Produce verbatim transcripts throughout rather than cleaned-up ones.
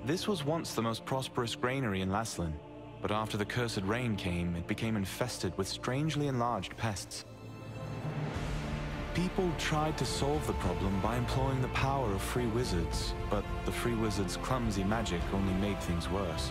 This was once the most prosperous granary in Laslan, but after the cursed rain came, it became infested with strangely enlarged pests. People tried to solve the problem by employing the power of free wizards, but the free wizards' clumsy magic only made things worse.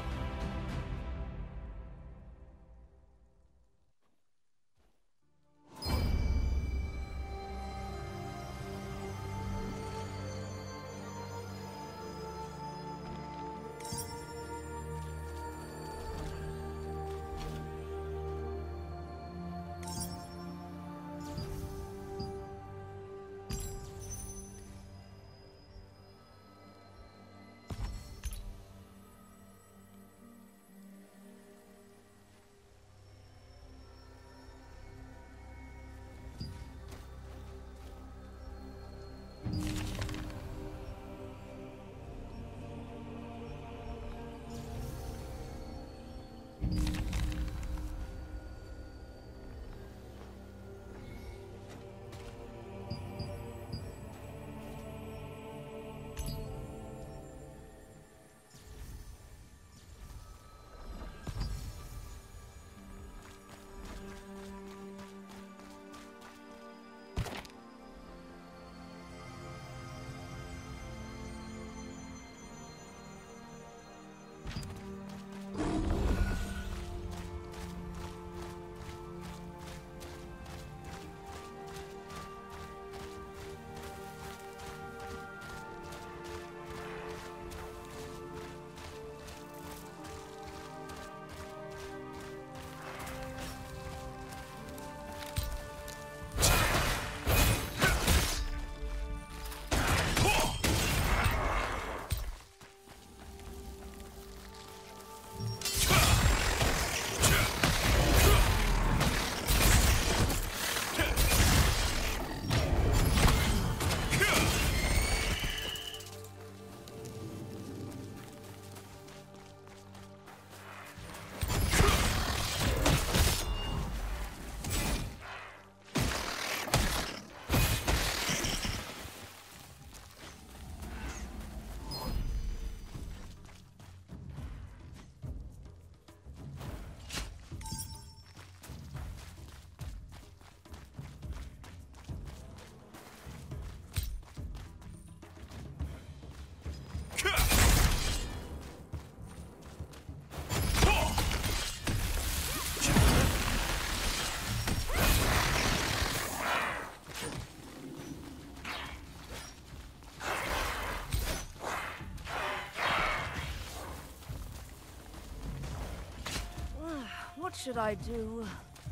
What should I do?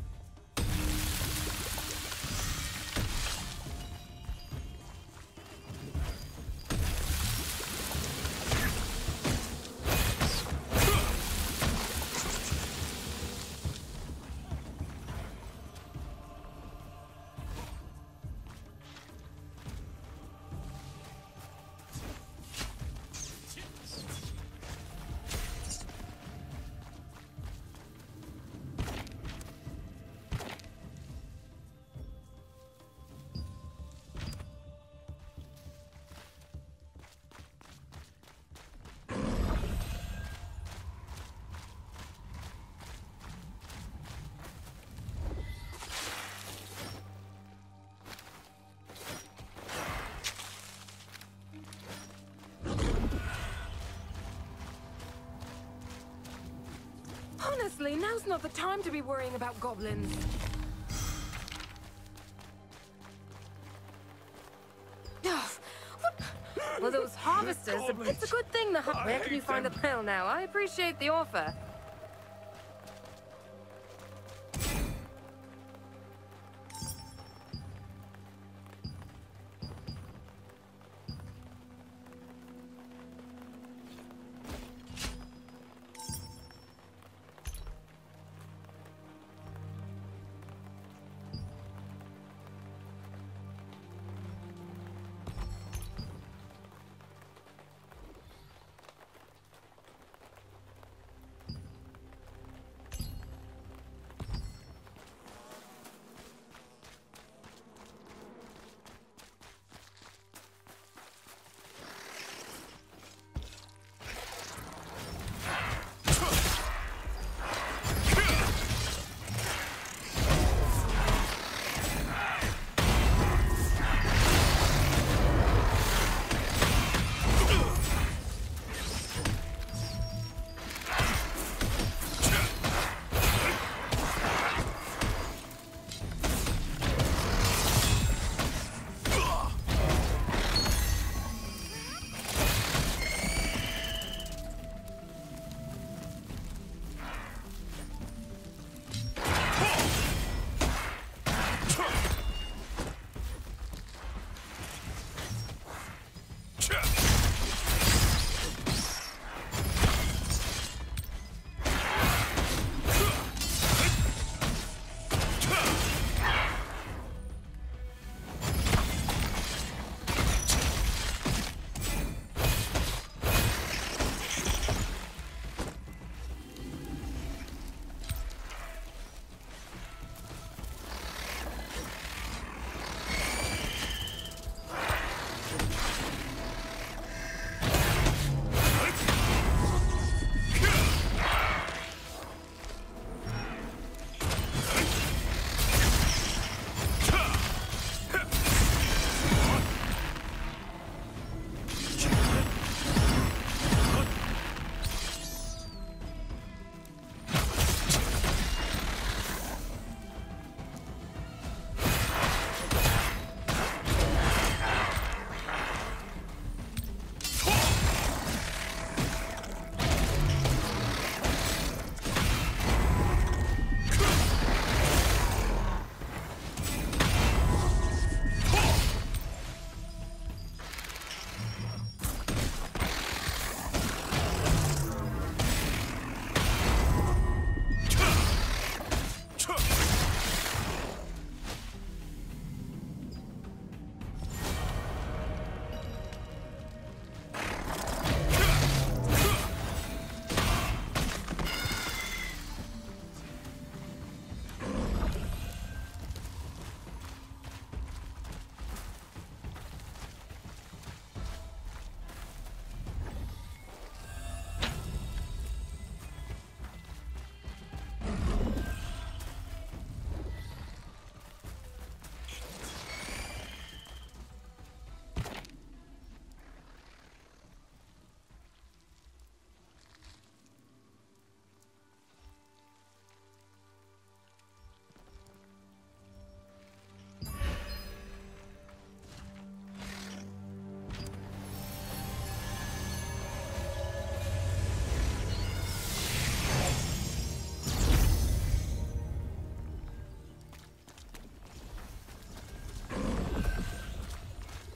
Honestly, now's not the time to be worrying about goblins. Well, those harvesters, it's a good thing the hut. Where can you find the pill now? I appreciate the offer.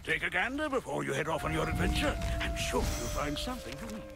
Take a gander before you head off on your adventure. I'm sure you'll find something to read.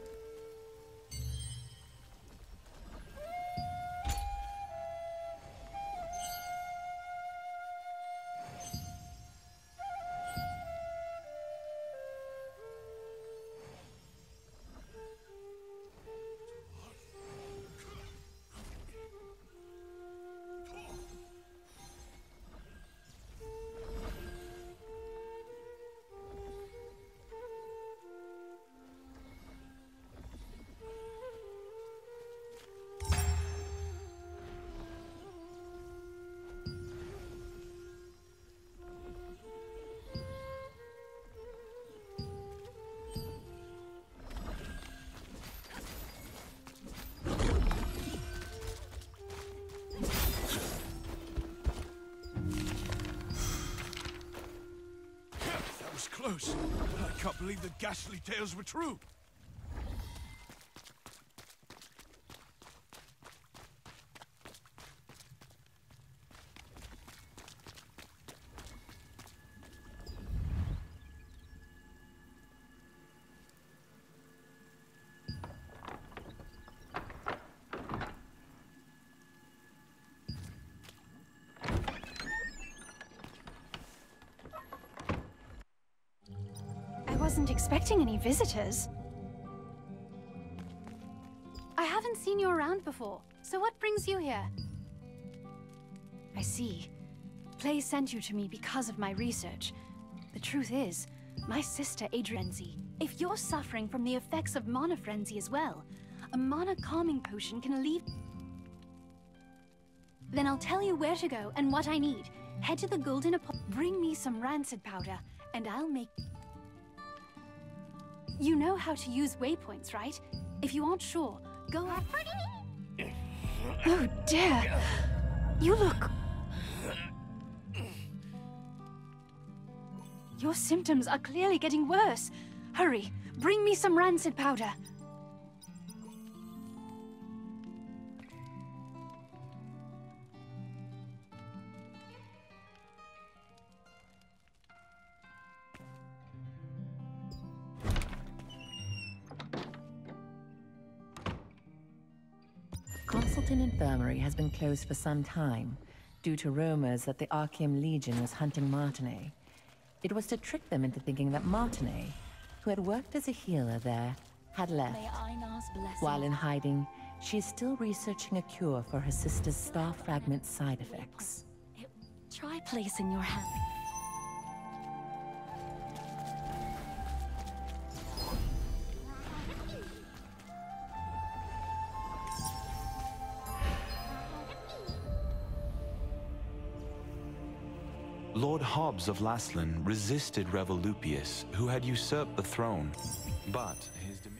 Close. I can't believe the ghastly tales were true. I wasn't expecting any visitors. I haven't seen you around before, so what brings you here? I see. Play sent you to me because of my research. The truth is, my sister Adrienzi, if you're suffering from the effects of mana frenzy as well, a mana calming potion can alleviate. Then I'll tell you where to go and what I need. Head to the Golden Apple, bring me some rancid powder, and I'll make... You know how to use waypoints, right? If you aren't sure, go up. Oh dear! You look... Your symptoms are clearly getting worse. Hurry, bring me some rancid powder. Castleton Infirmary has been closed for some time, due to rumors that the Archeum Legion was hunting Martinet. It was to trick them into thinking that Martinet, who had worked as a healer there, had left. While in hiding, she is still researching a cure for her sister's star fragment side effects. Try placing your hand. Lord Hobbs of Laslan resisted Revolupius, who had usurped the throne, but his dominion...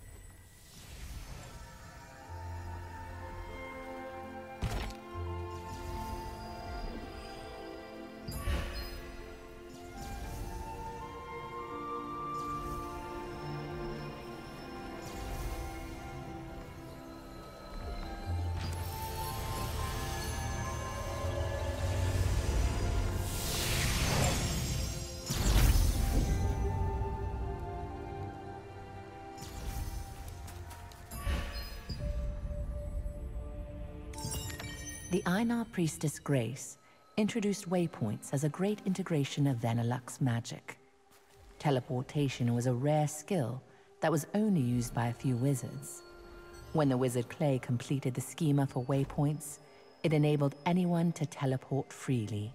The Einar priestess Grace introduced waypoints as a great integration of Venilux magic. Teleportation was a rare skill that was only used by a few wizards. When the wizard Clay completed the schema for waypoints, it enabled anyone to teleport freely.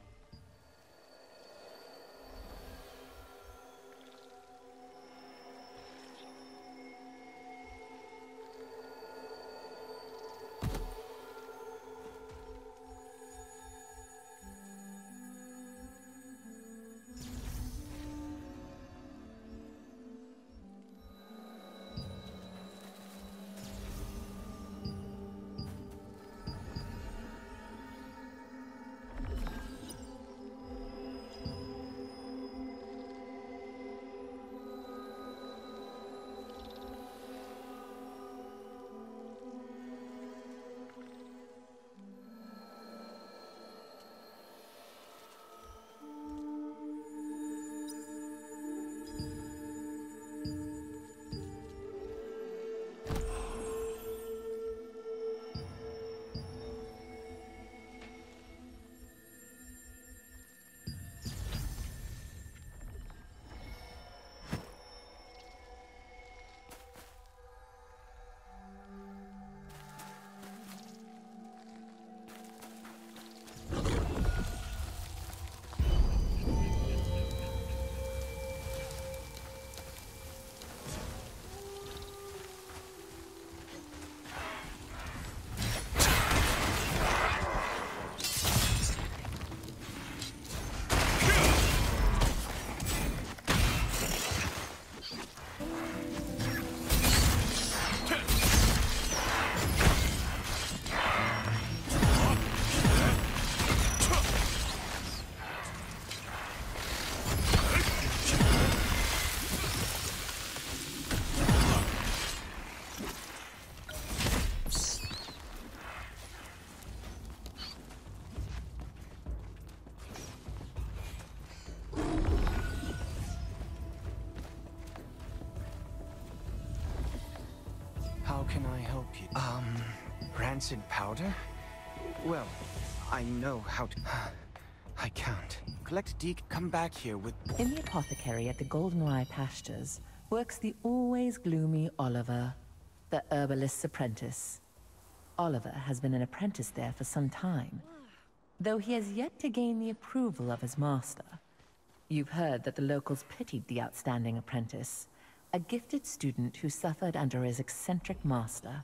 can I help you? Um, rancid powder? Well, I know how to... I can't. Collect Deke, come back here with... In the apothecary at the Goldenrye pastures works the always gloomy Oliver, the herbalist's apprentice. Oliver has been an apprentice there for some time, though he has yet to gain the approval of his master. You've heard that the locals pitied the outstanding apprentice, a gifted student who suffered under his eccentric master.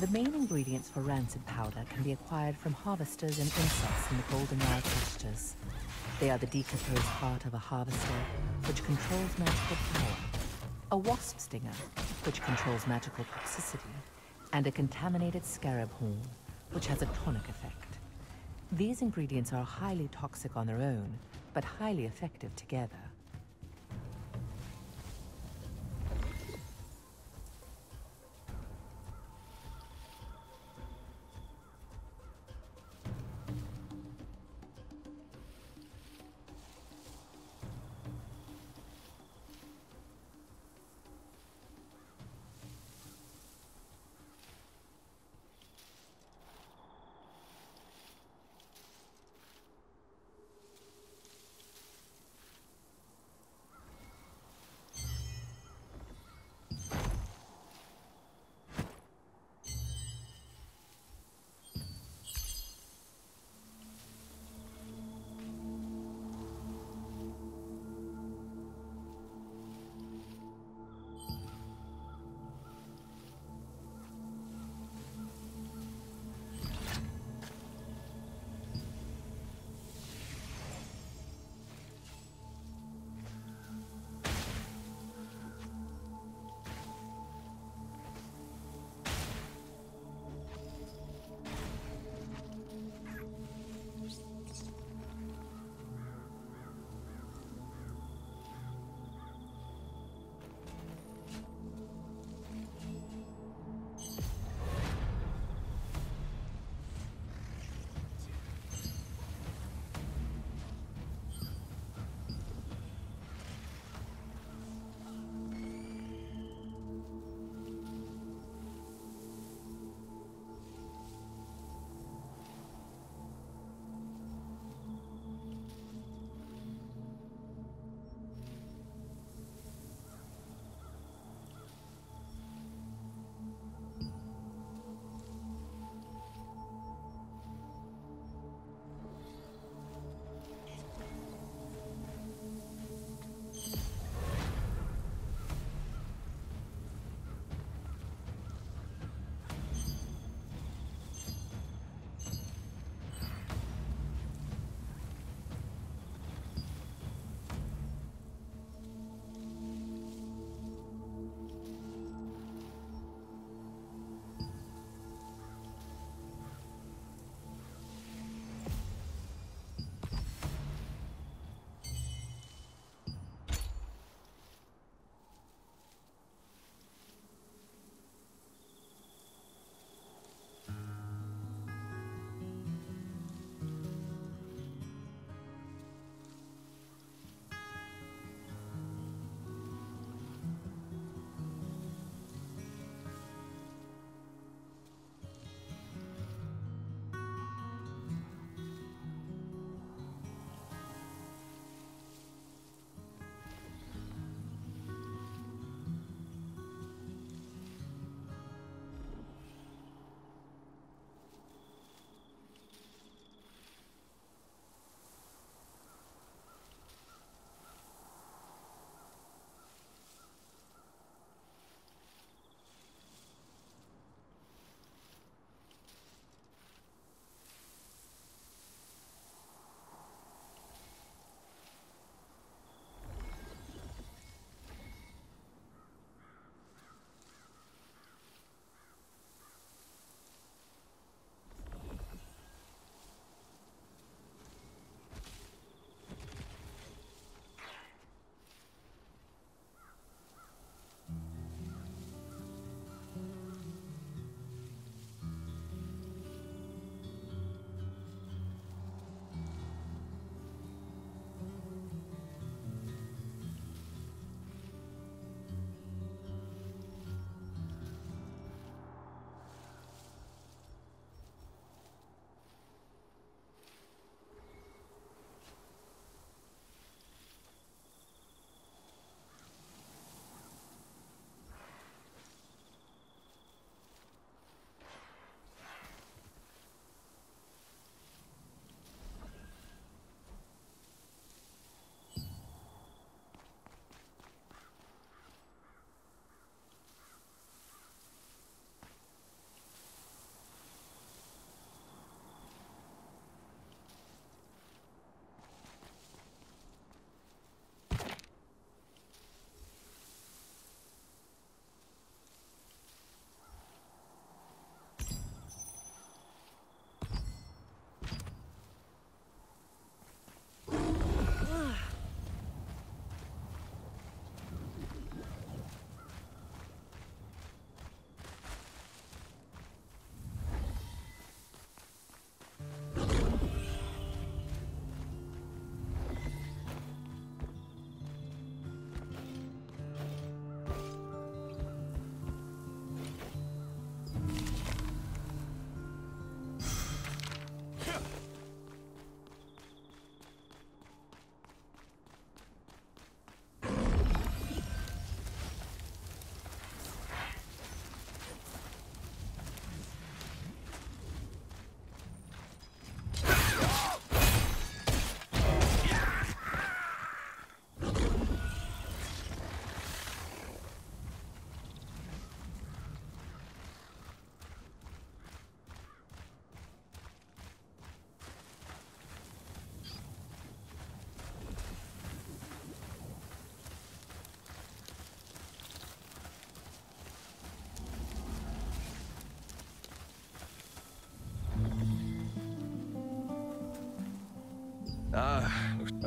The main ingredients for rancid powder can be acquired from harvesters and insects in the Goldenrod pastures. They are the decomposed heart of a harvester, which controls magical power, a wasp stinger, which controls magical toxicity, and a contaminated scarab horn, which has a tonic effect. These ingredients are highly toxic on their own, but highly effective together.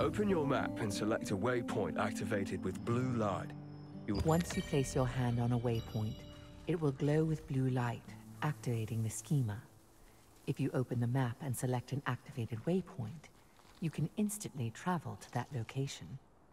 Open your map and select a waypoint activated with blue light. You Once you place your hand on a waypoint, it will glow with blue light, activating the schema. If you open the map and select an activated waypoint, you can instantly travel to that location.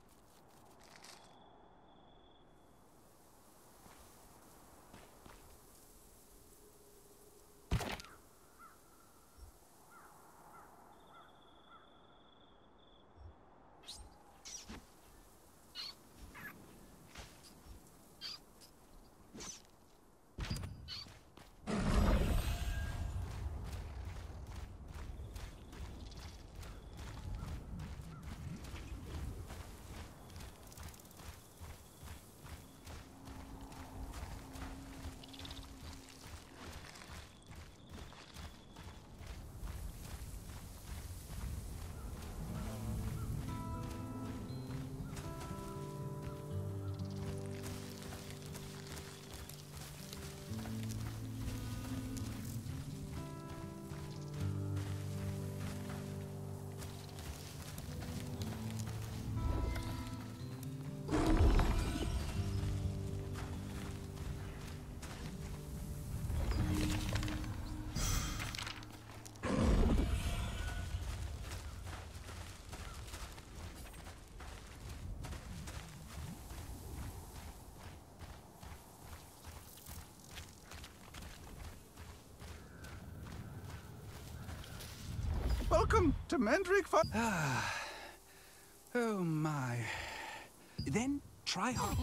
Welcome to Mandrake Fa- Ah. Oh my. Then try hard.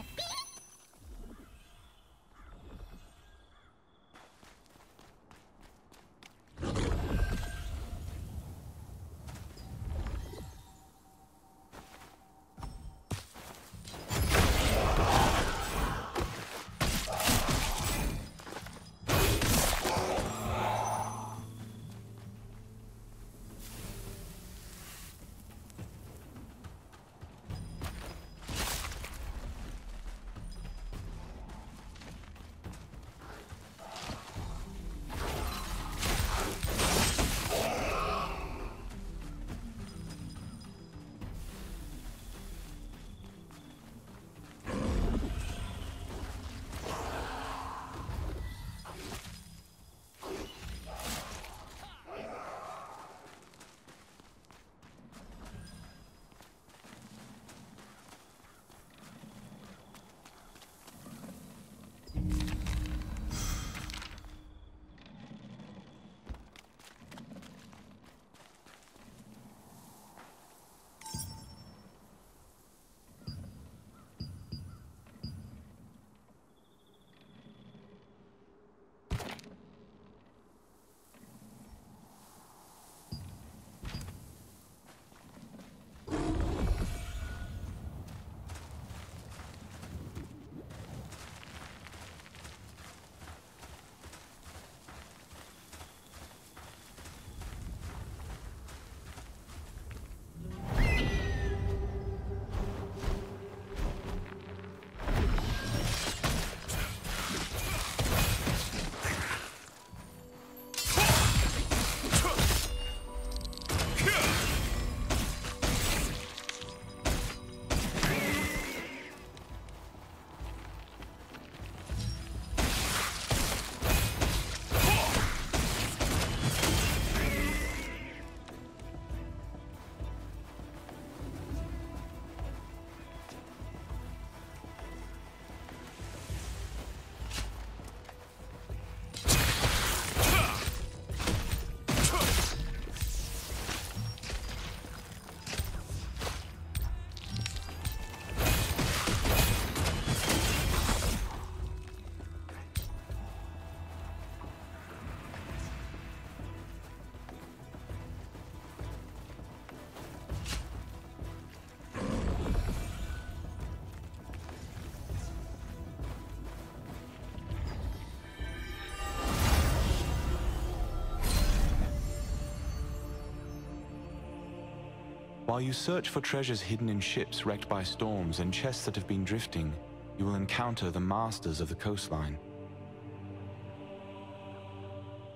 While you search for treasures hidden in ships wrecked by storms and chests that have been drifting, you will encounter the masters of the coastline.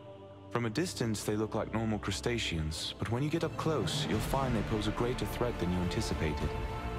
From a distance, they look like normal crustaceans, but when you get up close, you'll find they pose a greater threat than you anticipated.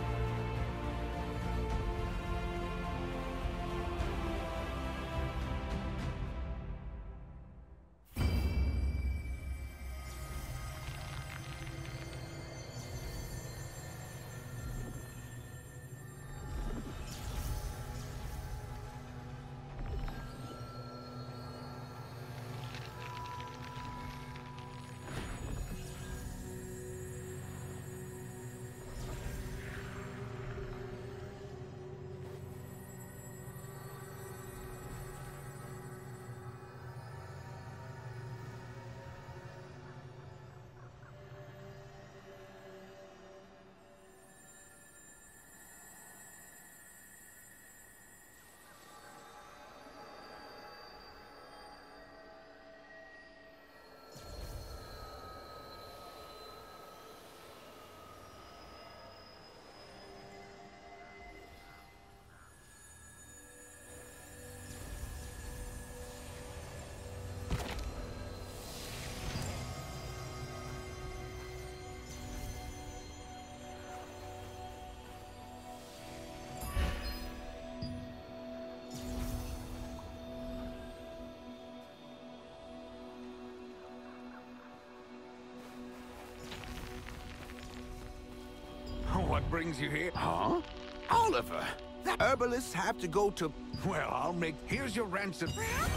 What brings you here? Huh? Oliver! That Herbalists have to go to... Well, I'll make... Here's your ransom.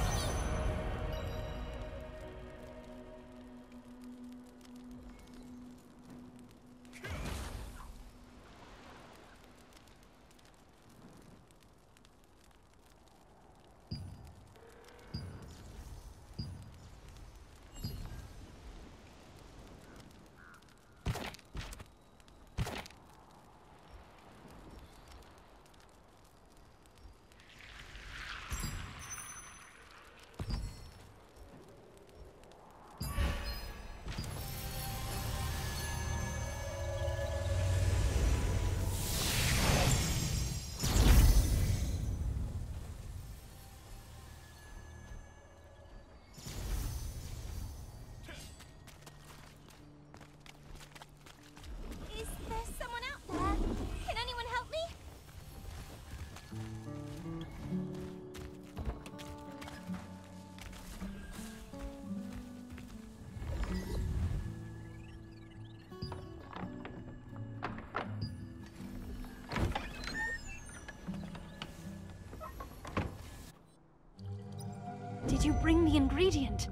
Did you bring the ingredient?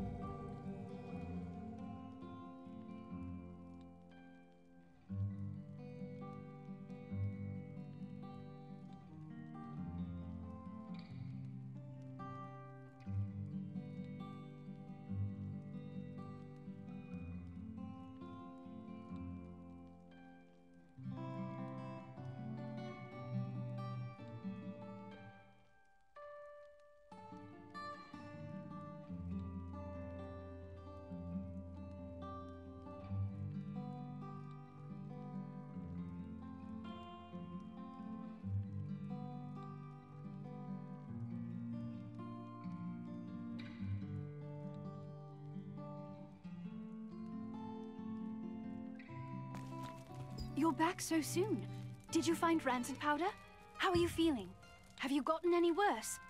You're back so soon. Did you find rancid powder? How are you feeling? Have you gotten any worse?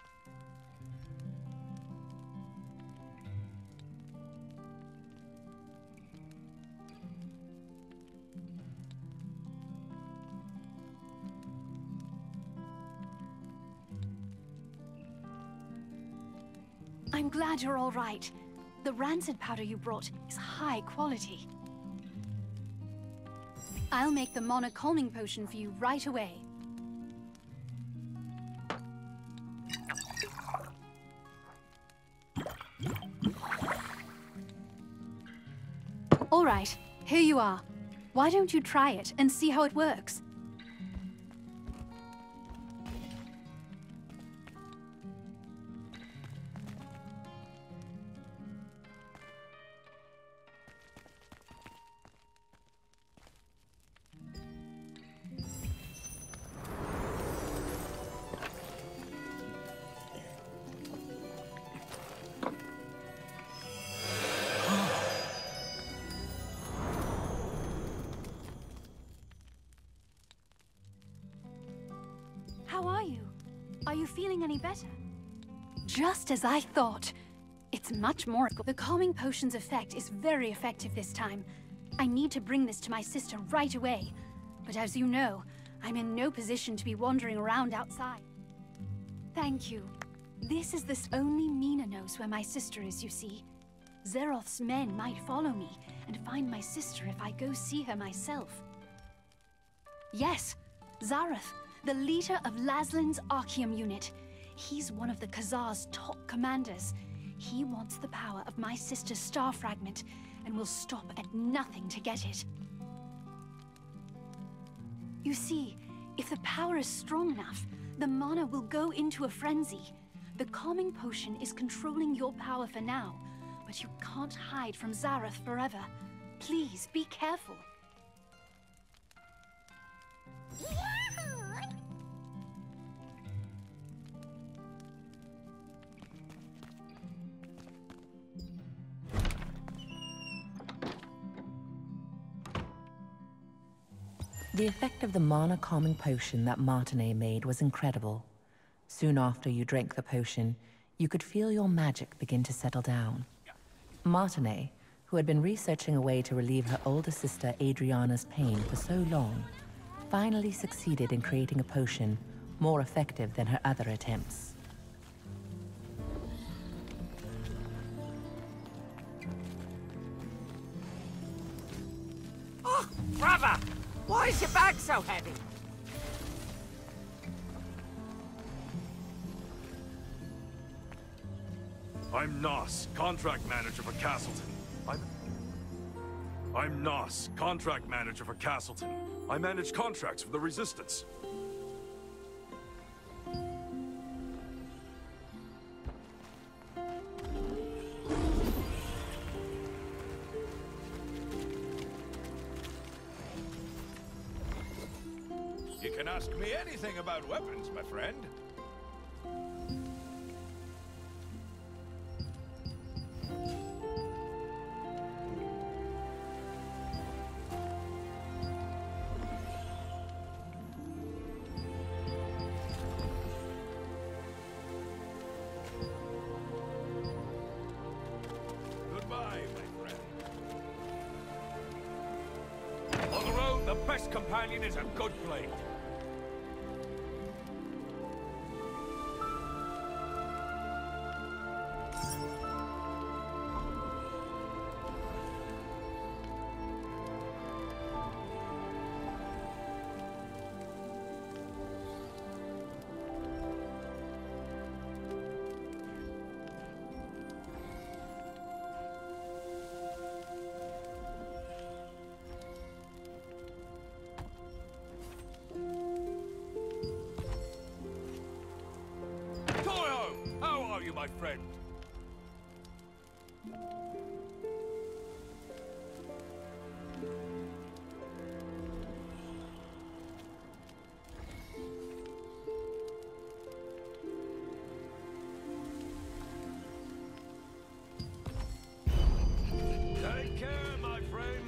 I'm glad you're all right. The rancid powder you brought is high quality. I'll make the Mana calming potion for you right away. All right, here you are. Why don't you try it and see how it works? how are you? Are you feeling any better? Just as I thought. It's much more. The calming potion's effect is very effective this time. I need to bring this to my sister right away. But as you know, I'm in no position to be wandering around outside. Thank you. This is this only Mina knows where my sister is, you see. Zeroth's men might follow me and find my sister if I go see her myself. Yes, Zareth, the leader of Laslin's Archeum unit. He's one of the Khazar's top commanders. He wants the power of my sister's star fragment and will stop at nothing to get it. You see, if the power is strong enough, the mana will go into a frenzy. The calming potion is controlling your power for now, but you can't hide from Zareth forever. Please, be careful. The effect of the mana calming potion that Martinae made was incredible. Soon after you drank the potion, you could feel your magic begin to settle down. Martinae, who had been researching a way to relieve her older sister Adriana's pain for so long, finally succeeded in creating a potion more effective than her other attempts. Oh, brother! Why is your bag so heavy? I'm Nos, contract manager for Castleton. I'm... I'm Nos, contract manager for Castleton. I manage contracts for the Resistance. You can ask me anything about weapons, my friend. Goodbye, my friend. On the road, the best companion is a good blade. My friend. Take care, my friend.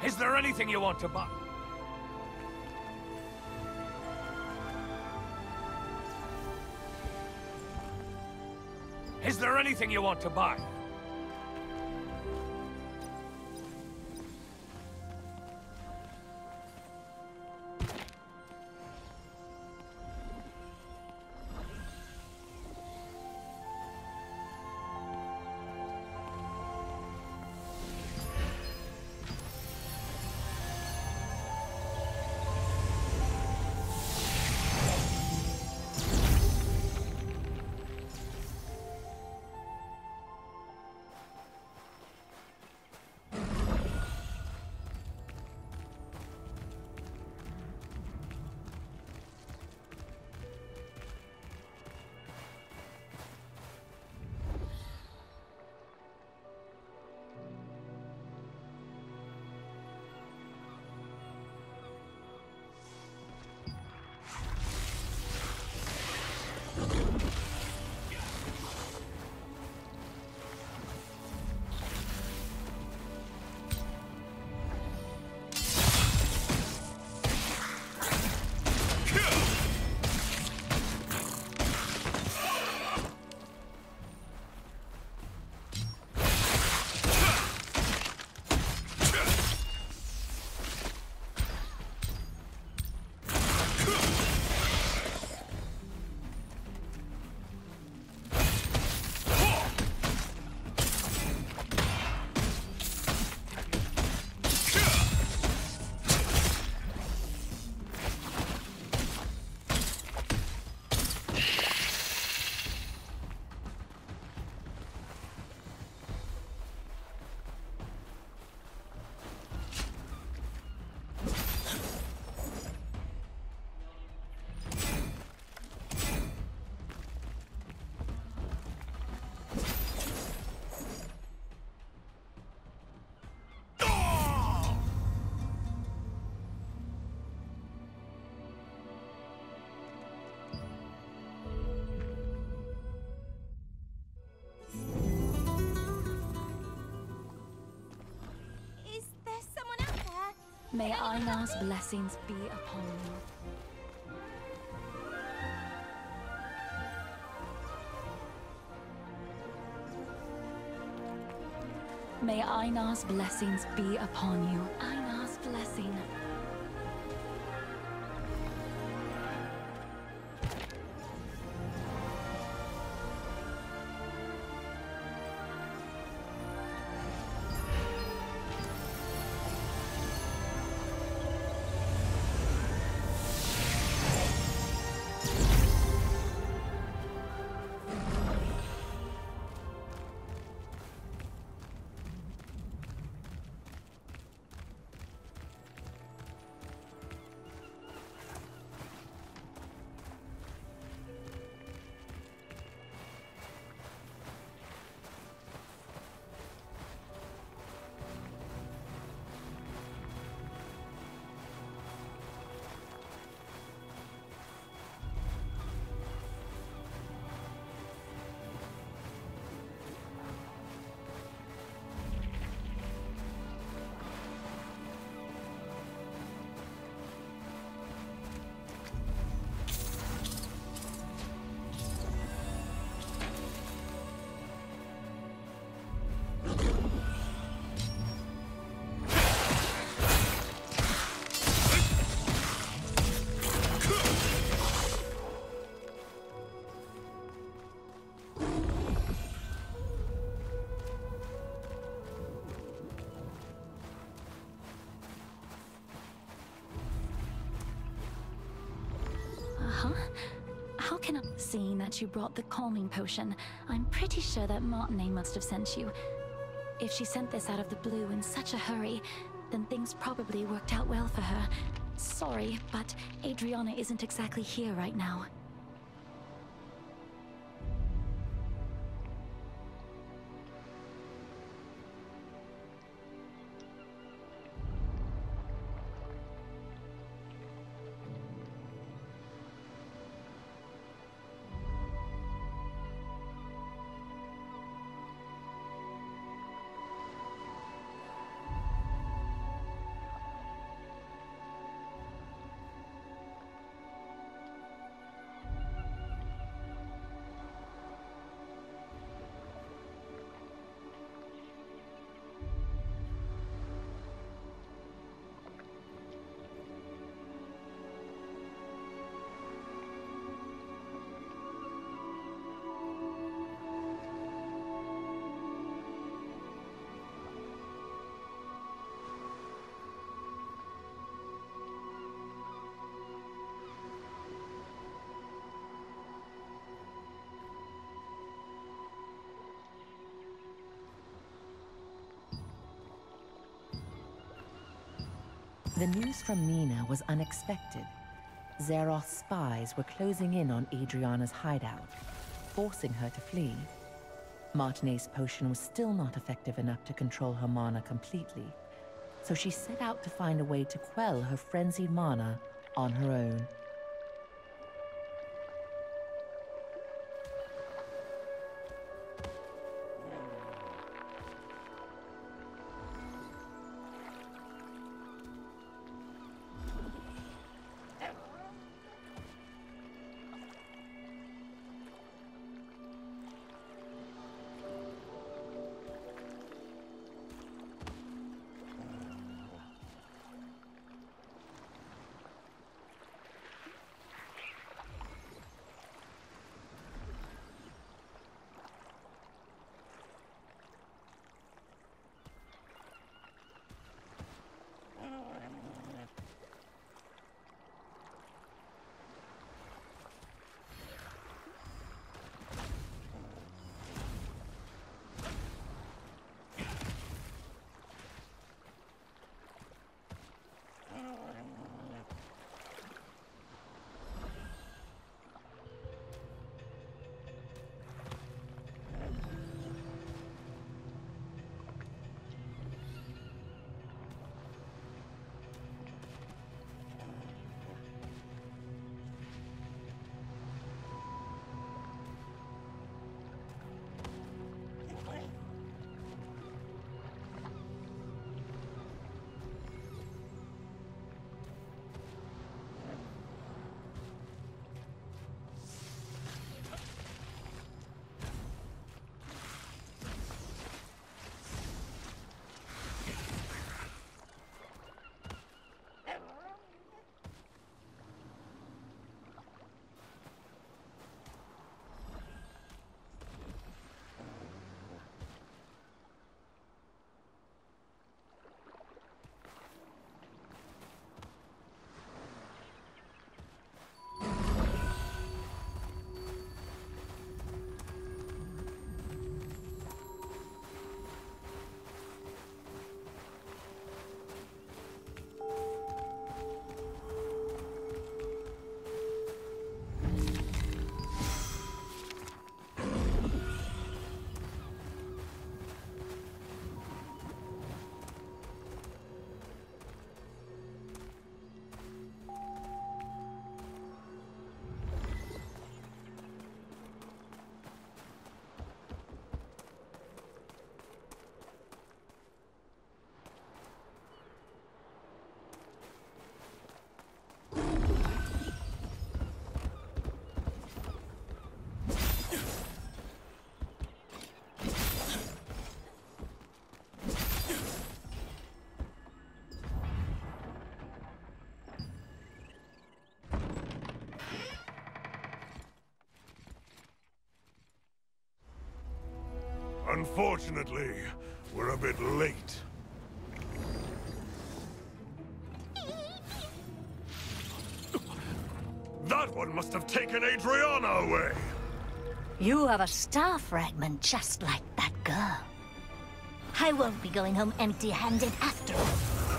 Is there anything you want to buy? Is there anything you want to buy? May Einar's blessings be upon you. May Einar's blessings be upon you. Einar's blessing. Huh? How can I... Seeing that you brought the calming potion, I'm pretty sure that Martinet must have sent you. If she sent this out of the blue in such a hurry, then things probably worked out well for her. Sorry, but Adriana isn't exactly here right now. The news from Nina was unexpected. Zeroth's spies were closing in on Adriana's hideout, forcing her to flee. Martinet's potion was still not effective enough to control her mana completely, so she set out to find a way to quell her frenzied mana on her own. Unfortunately, we're a bit late. That one must have taken Adriana away! You have a star fragment just like that girl. I won't be going home empty-handed after all.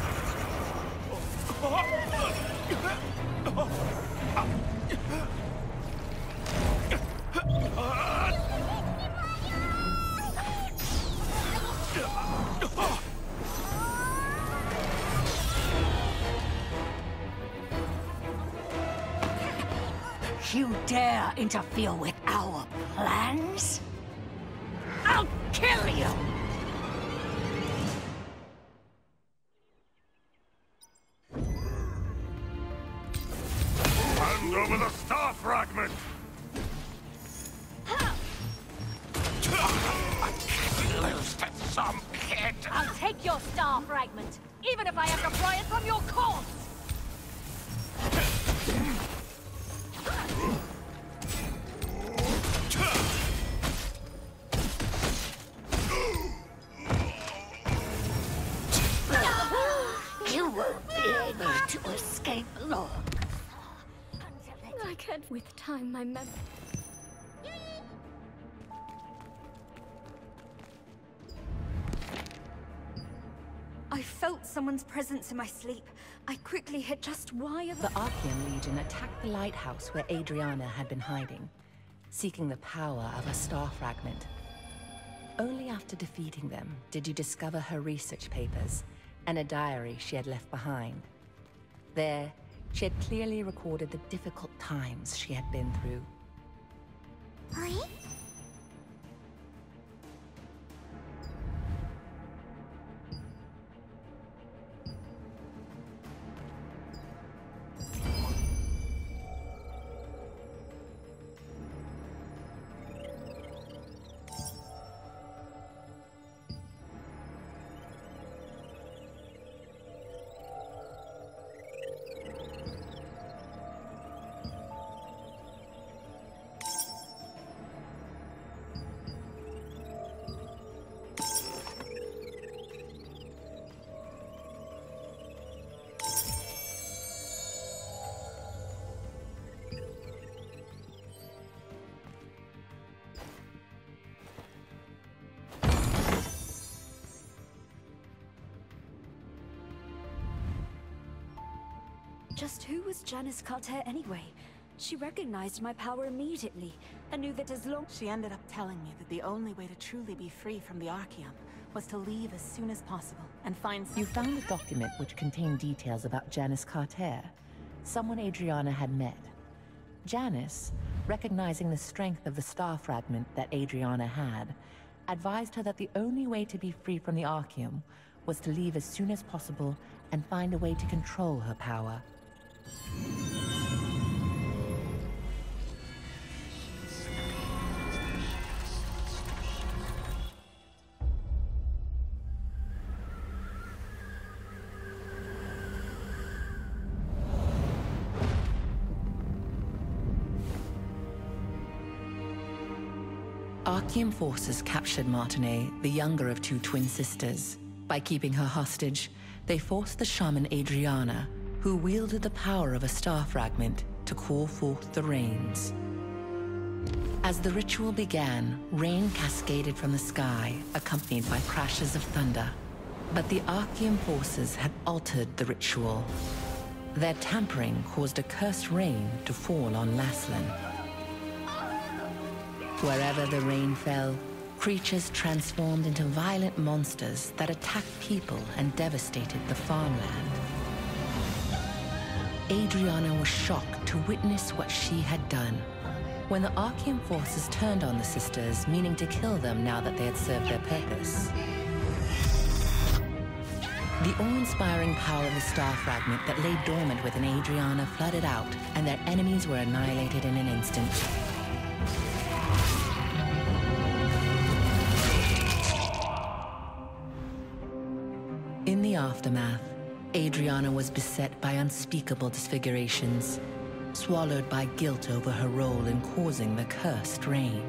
You dare interfere with our plans? I'll kill you! Hand over the star fragment! I can't lose to some kid! I'll take your star fragment, even if I have to pry it from your corpse! You won't be able to escape long. I can't with time my mem- I felt felt someone's presence in my sleep. I quickly hit just why... The Archaean Legion attacked the lighthouse where Adriana had been hiding, seeking the power of a star fragment. Only after defeating them did you discover her research papers and a diary she had left behind. There, she had clearly recorded the difficult times she had been through. Oi? Just who was Janice Carter anyway? She recognized my power immediately, and knew that as long... She ended up telling me that the only way to truly be free from the Archaeum was to leave as soon as possible and find... You found a document which contained details about Janice Carter, someone Adriana had met. Janice, recognizing the strength of the star fragment that Adriana had, advised her that the only way to be free from the Archaeum was to leave as soon as possible and find a way to control her power. Archaeum forces captured Martinet, the younger of two twin sisters. By keeping her hostage, they forced the shaman Adriana, who wielded the power of a star fragment, to call forth the rains. As the ritual began, rain cascaded from the sky, accompanied by crashes of thunder. But the Archaeum forces had altered the ritual. Their tampering caused a cursed rain to fall on Laslan. Wherever the rain fell, creatures transformed into violent monsters that attacked people and devastated the farmland. Adriana was shocked to witness what she had done. When the Archaeum forces turned on the sisters, meaning to kill them now that they had served their purpose. The awe-inspiring power of the star fragment that lay dormant within Adriana flooded out, and their enemies were annihilated in an instant. In the aftermath, Adriana was beset by unspeakable disfigurations, swallowed by guilt over her role in causing the cursed rain.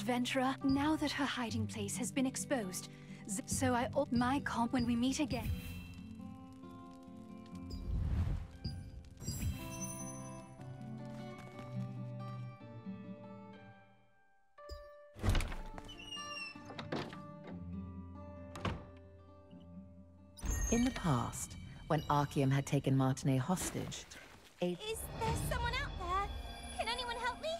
adventurer. Now that her hiding place has been exposed, Z so I op my comp when we meet again. In the past, when Archeum had taken Martinae hostage, a... Is there someone out there? Can anyone help me?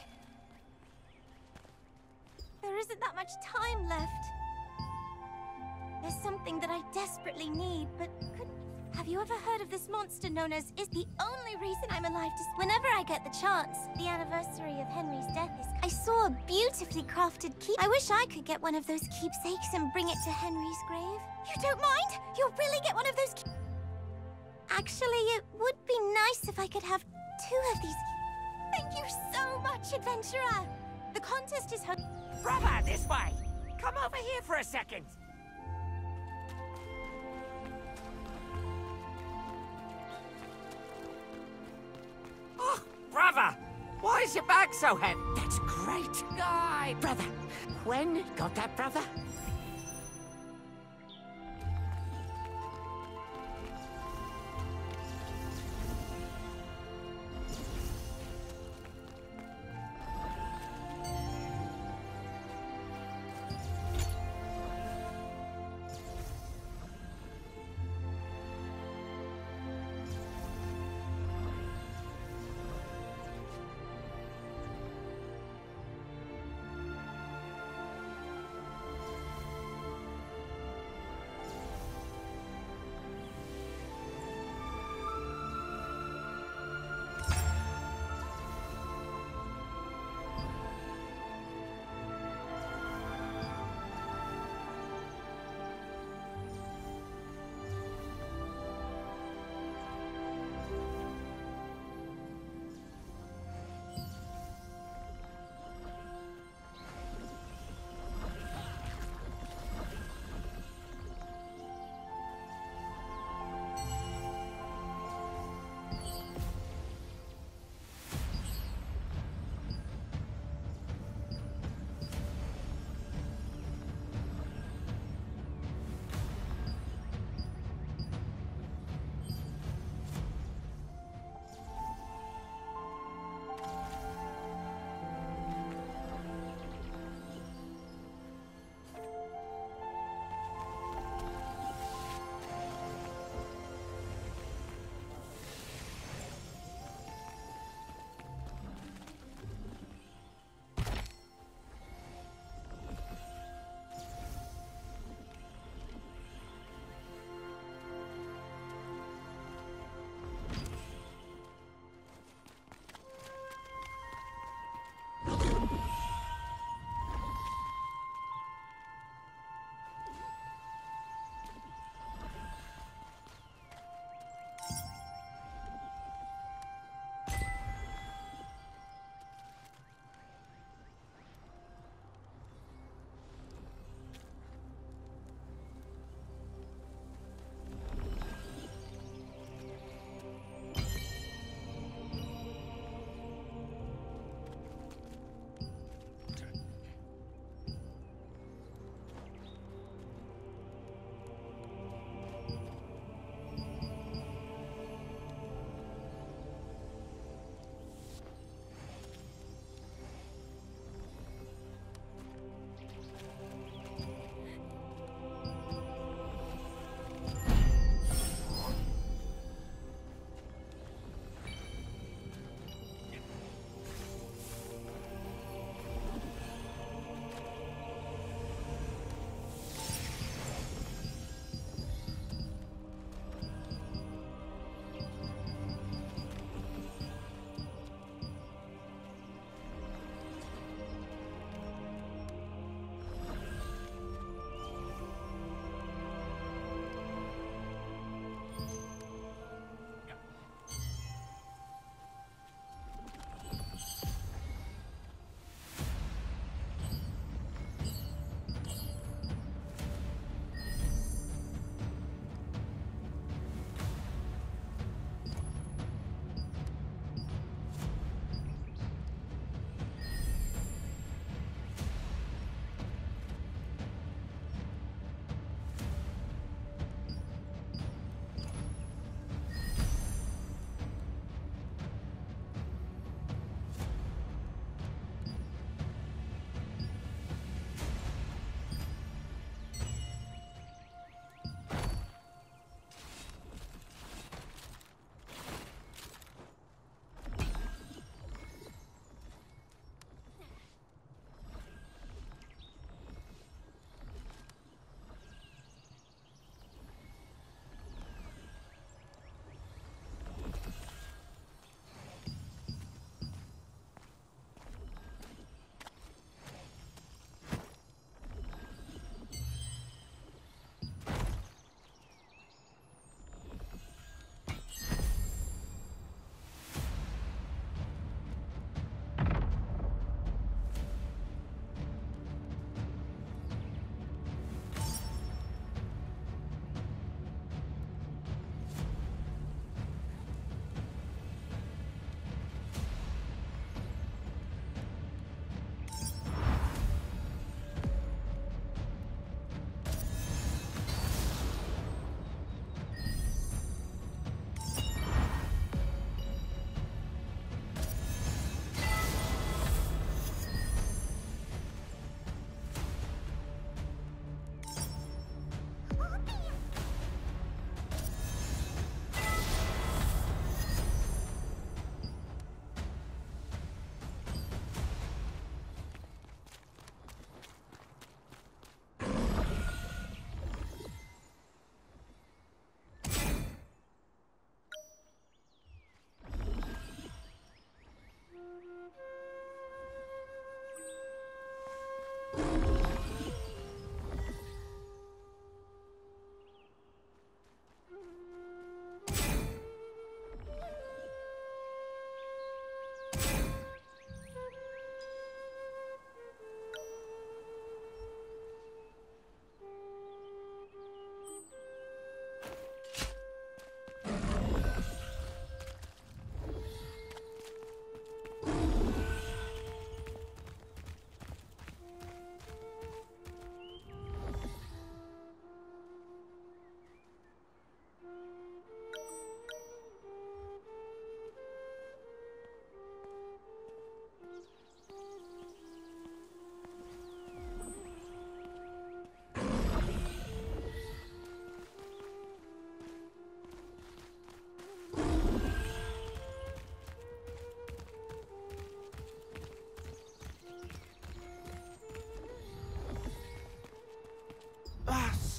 There isn't that much time left. There's something that I desperately need, but could... Have you ever heard of this monster known as is the only reason I'm alive to... Whenever I get the chance, the anniversary of Henry's death is... I saw a beautifully crafted keep. I wish I could get one of those keepsakes and bring it to Henry's grave. You don't mind? You'll really get one of those... Actually, it would be nice if I could have two of these. Thank you so much, adventurer. The contest is her... Brother, this way! Come over here for a second! Oh, brother! Why is your bag so heavy? That's great! Guy, brother! When got that, brother?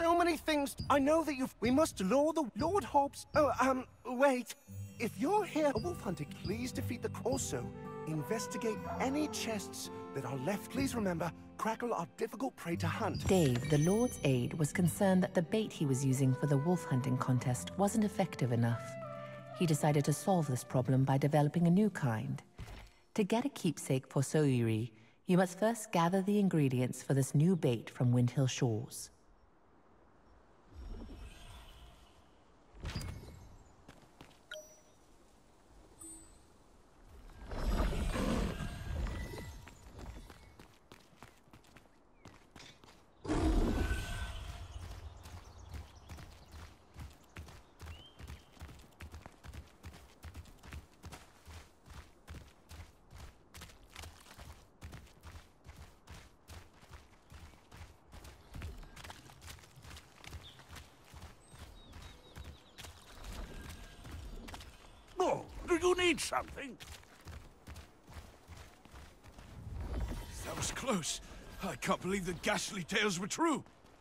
so many things. I know that you've... We must lure the Lord Hobbs... Oh, um, wait. If you're here wolf hunting, please defeat the... Also, investigate any chests that are left. Please remember, Crackle are difficult prey to hunt. Dave, the Lord's aide, was concerned that the bait he was using for the wolf hunting contest wasn't effective enough. He decided to solve this problem by developing a new kind. To get a keepsake for Soyuri, you must first gather the ingredients for this new bait from Windhill Shores. Oh, do you need something? That was close. I can't believe the ghastly tales were true.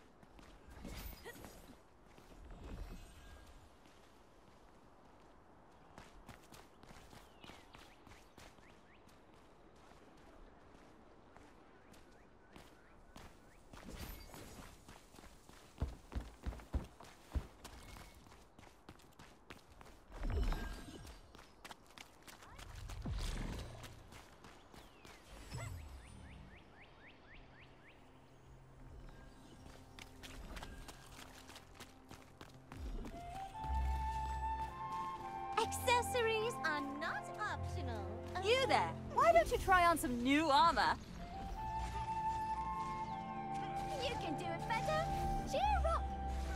Accessories are not optional. You there! Why don't you try on some new armor? You can do it better. Cheer up!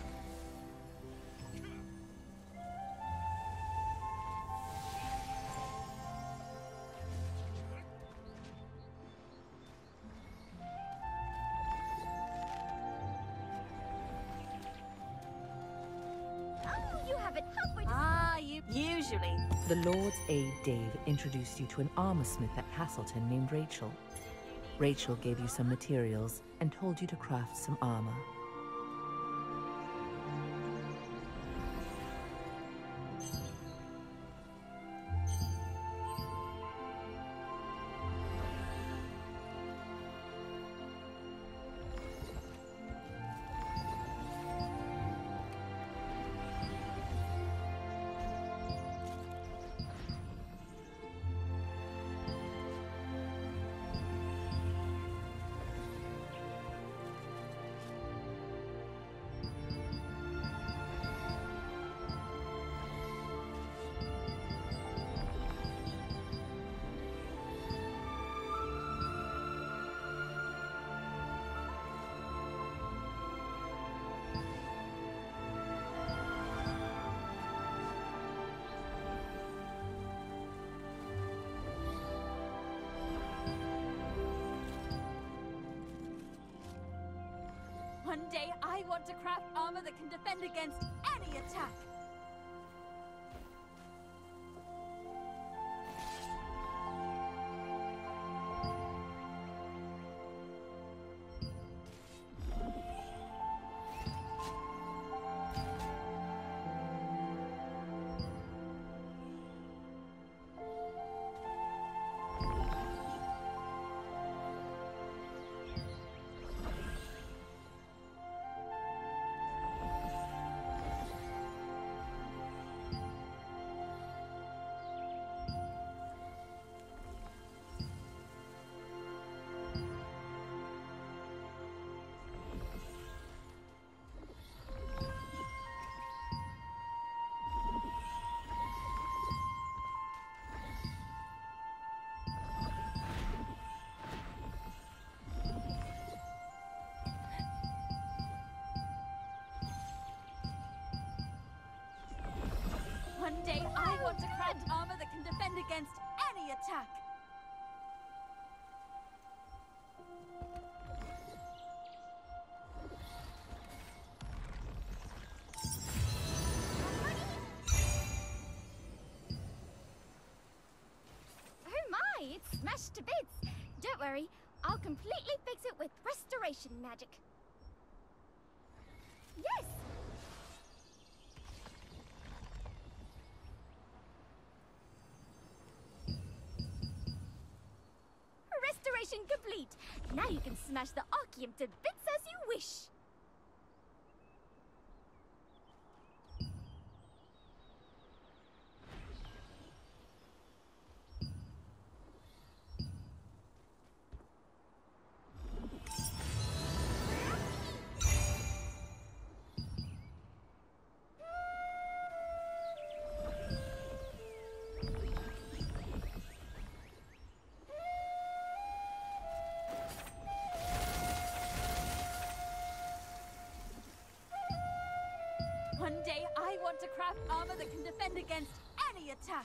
Oh, you have it halfway to... Ah, you... Usually. The Lord's aide, Dave, introduced you to an armorsmith at Castleton named Rachel. Rachel gave you some materials and told you to craft some armor. One day I want to craft armor that can defend against any attack. One day I want to craft armor that can defend against any attack. Oh my, it's smashed to bits. Don't worry, I'll completely fix it with restoration magic. Yes! Restoration complete! Now you can smash the Archeum to bits as you wish! One day I want to craft armor that can defend against any attack!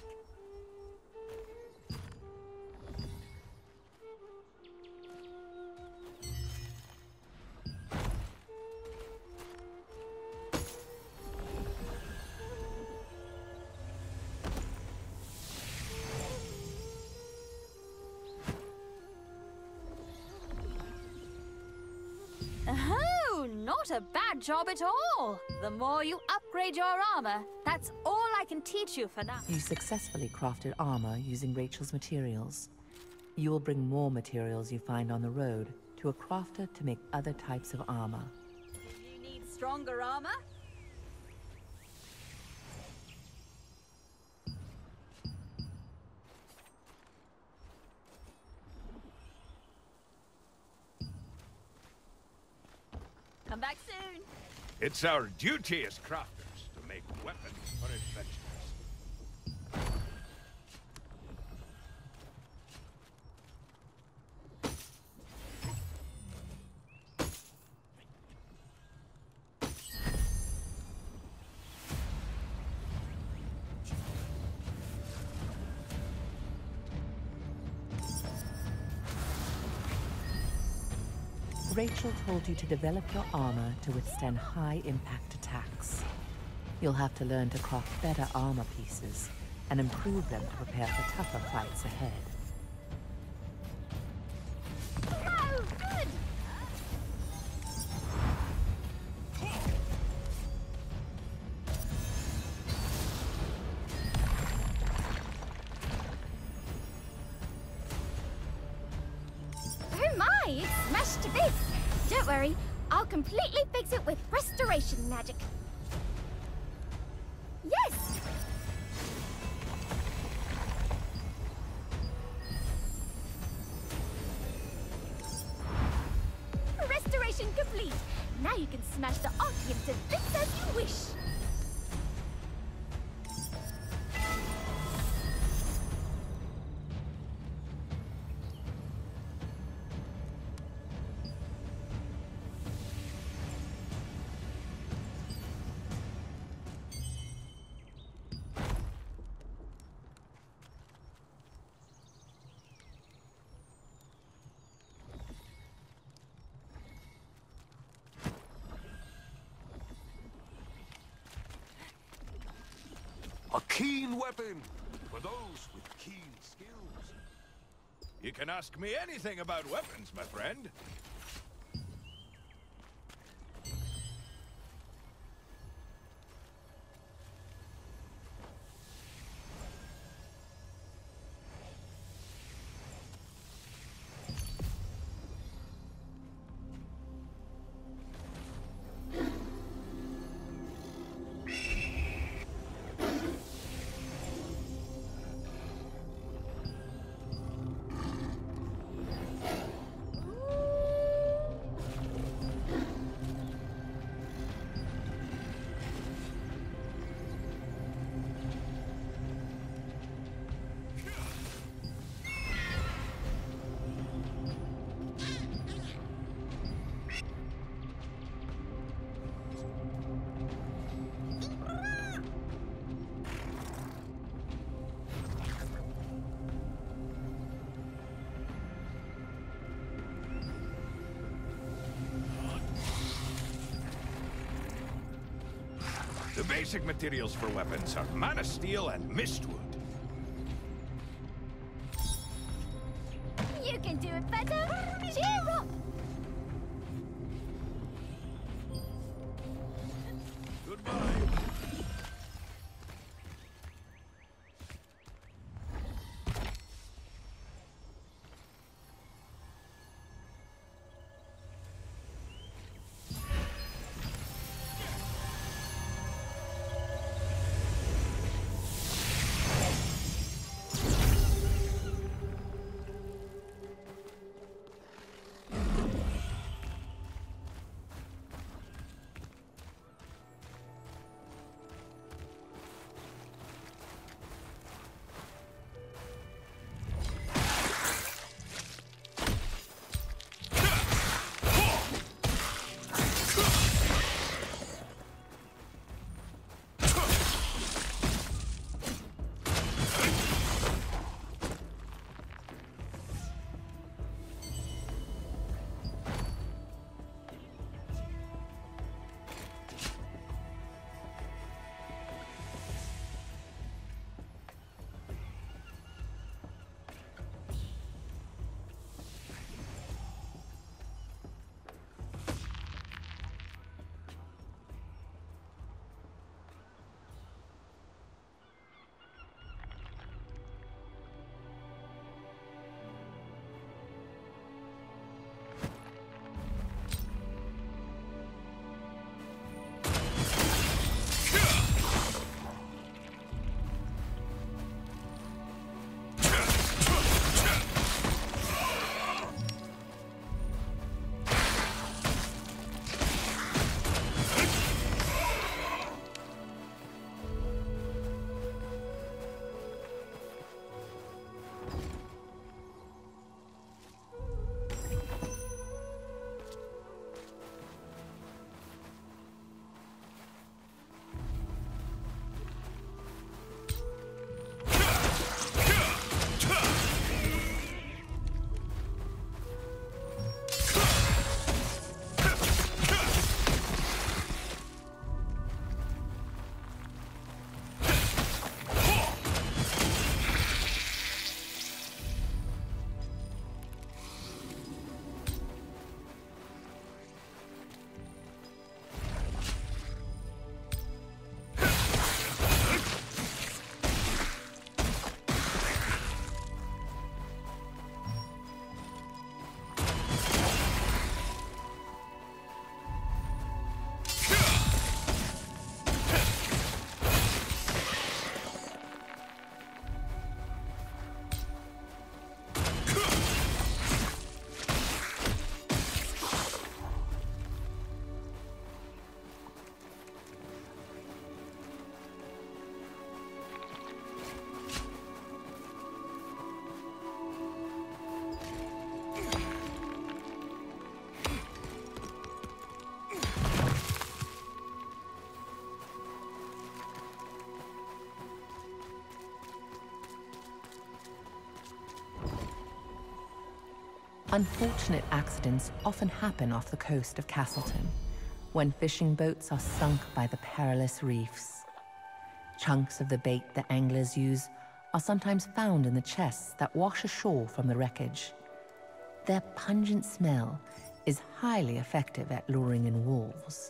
Oh, not a bad job at all. The more you upgrade your armor, that's all I can teach you for now. You successfully crafted armor using Rachel's materials. You will bring more materials you find on the road to a crafter to make other types of armor. If you need stronger armor, come back soon. It's our duty as crafters to make weapons for adventurers. Rachel told you to develop your armor to withstand high-impact attacks. You'll have to learn to craft better armor pieces and improve them to prepare for tougher fights ahead. Oh, good! Oh my, it's smashed to bits! Don't worry, I'll completely fix it with restoration magic. Yes! Restoration complete! Now you can smash the Archeum to bits as you wish! A keen weapon for those with keen skills. You can ask me anything about weapons, my friend. The basic materials for weapons are mana steel and mistwood. You can do it better! Cheer up! Unfortunate accidents often happen off the coast of Castleton, when fishing boats are sunk by the perilous reefs. Chunks of the bait that anglers use are sometimes found in the chests that wash ashore from the wreckage. Their pungent smell is highly effective at luring in wolves.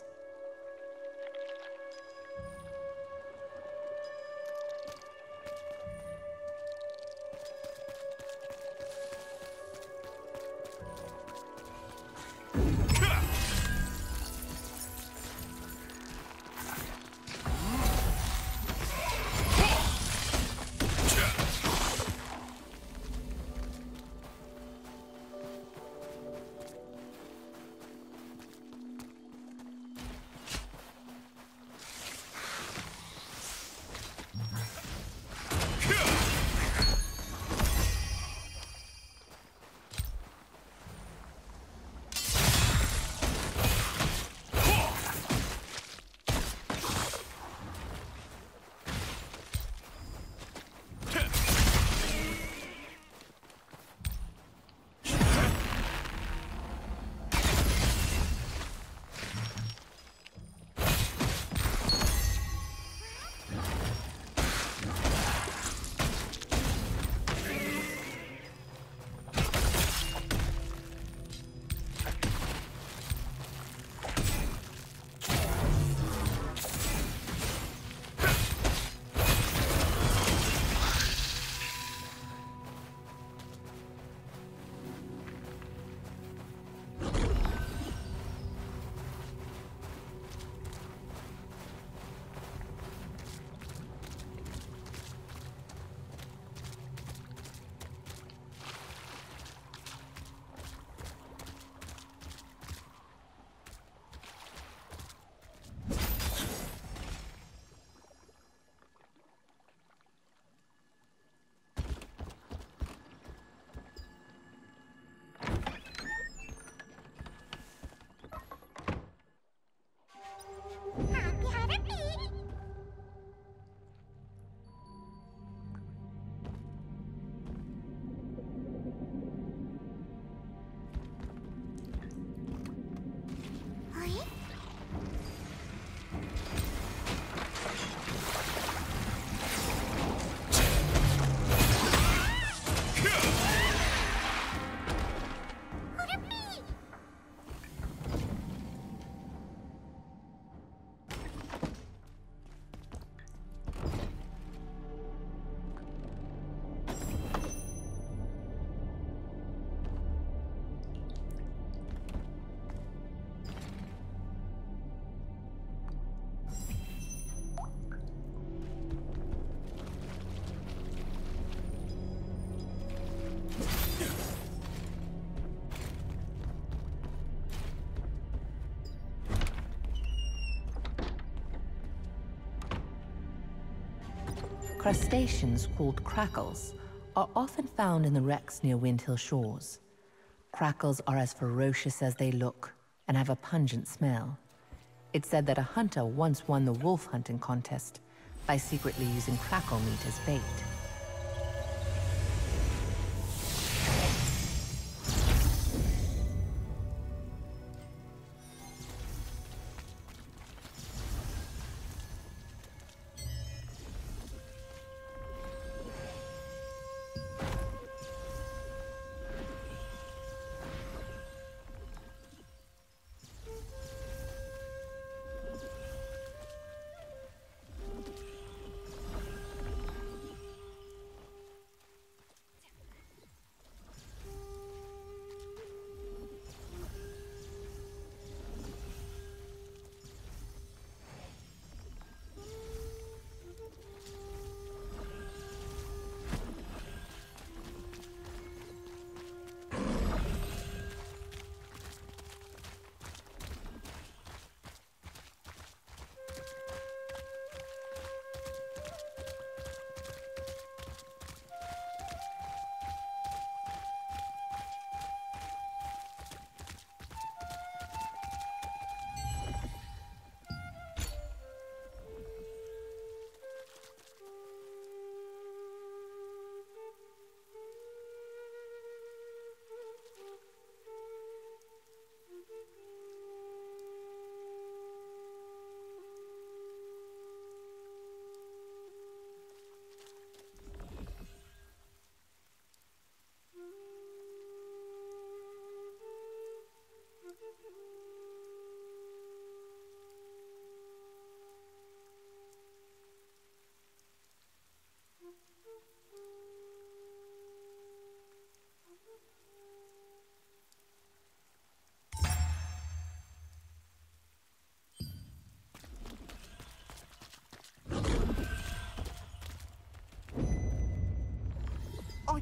Crustaceans called crackles are often found in the wrecks near Windhill shores. Crackles are as ferocious as they look and have a pungent smell. It's said that a hunter once won the wolf hunting contest by secretly using crackle meat as bait.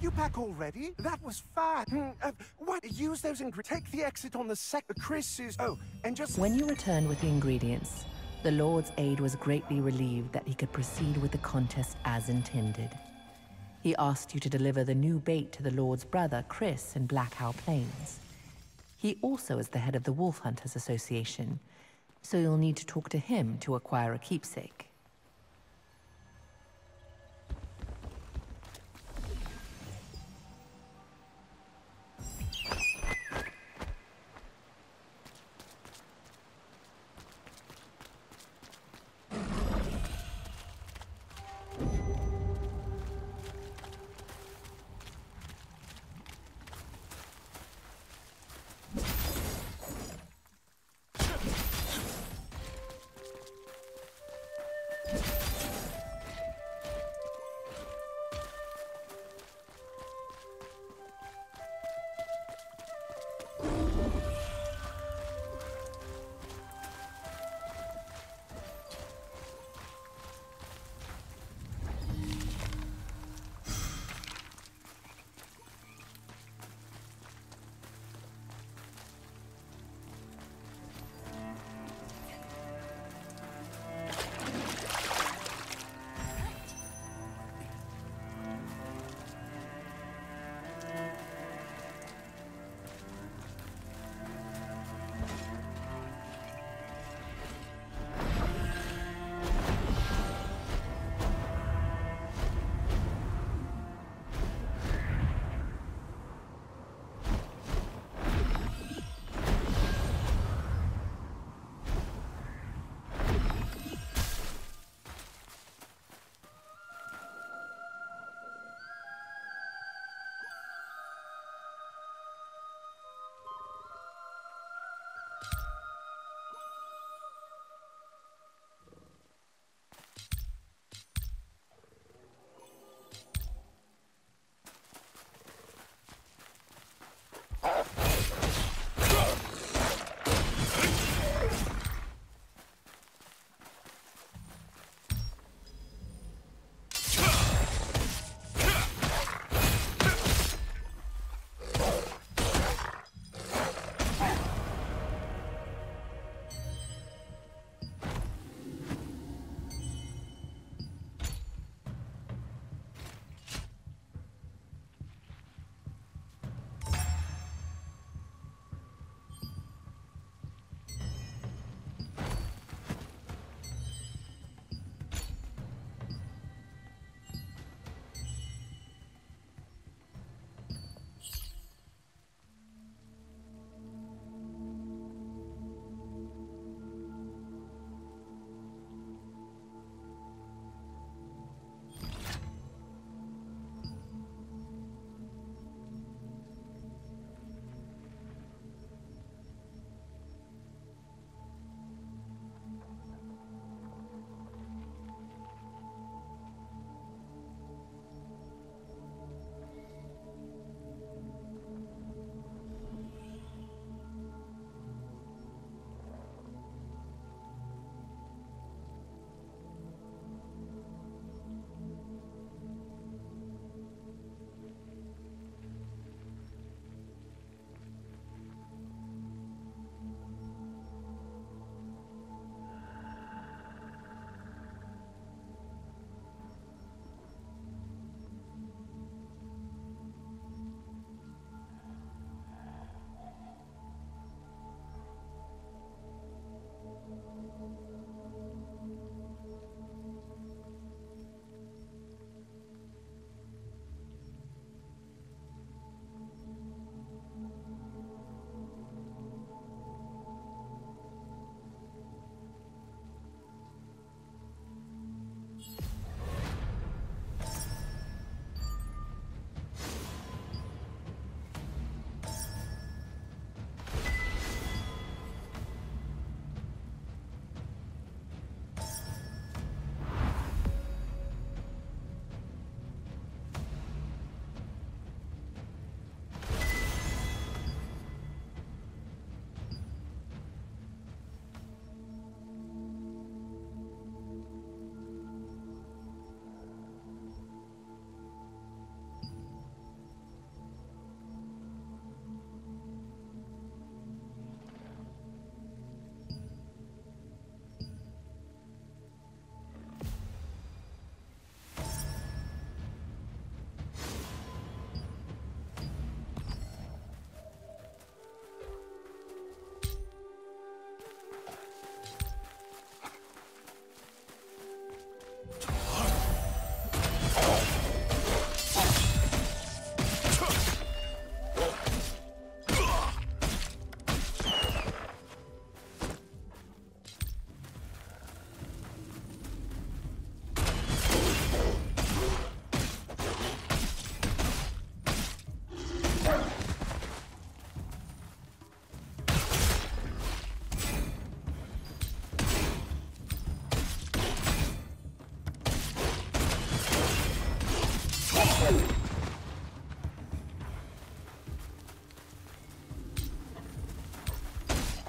you back already? That was fast. Hmm, uh, what? Use those ingredients. Take the exit on the sec. Chris is. Oh, and just. When you returned with the ingredients, the Lord's aide was greatly relieved that he could proceed with the contest as intended. He asked you to deliver the new bait to the Lord's brother, Chris, in Blackhow Plains. He also is the head of the Wolf Hunters Association, so you'll need to talk to him to acquire a keepsake.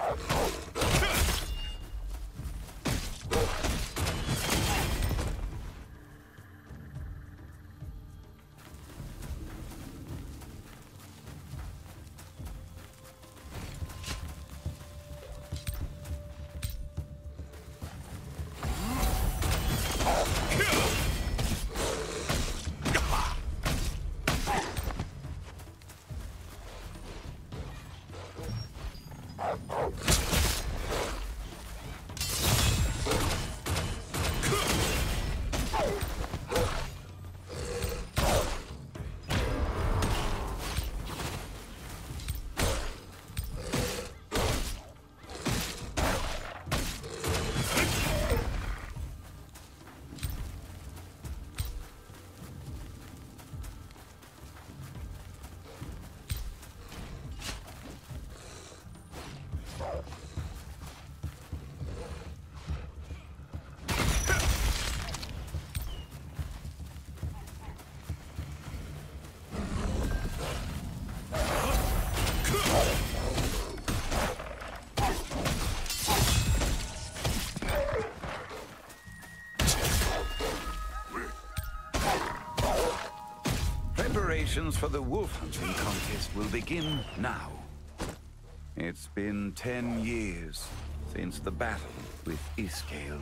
Preparations for the wolf hunting contest will begin now. It's been ten years since the battle with Iskael.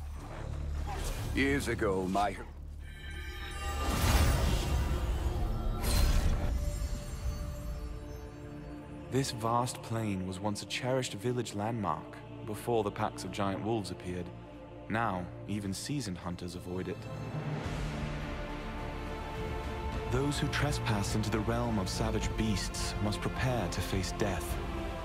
Years ago, my... This vast plain was once a cherished village landmark before the packs of giant wolves appeared. Now, even seasoned hunters avoid it. Those who trespass into the realm of savage beasts must prepare to face death.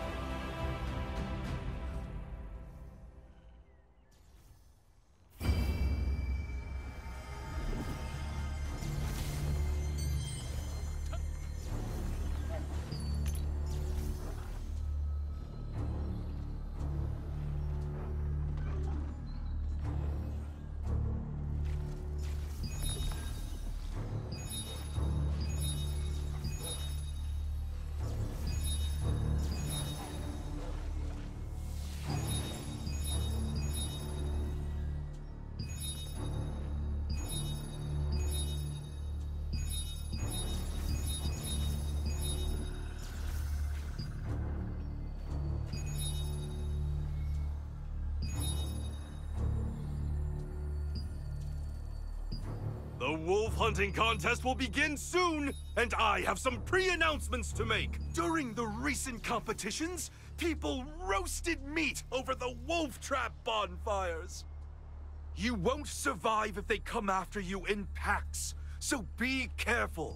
The wolf hunting contest will begin soon, and I have some pre-announcements to make. During the recent competitions, people roasted meat over the wolf trap bonfires. You won't survive if they come after you in packs, so be careful.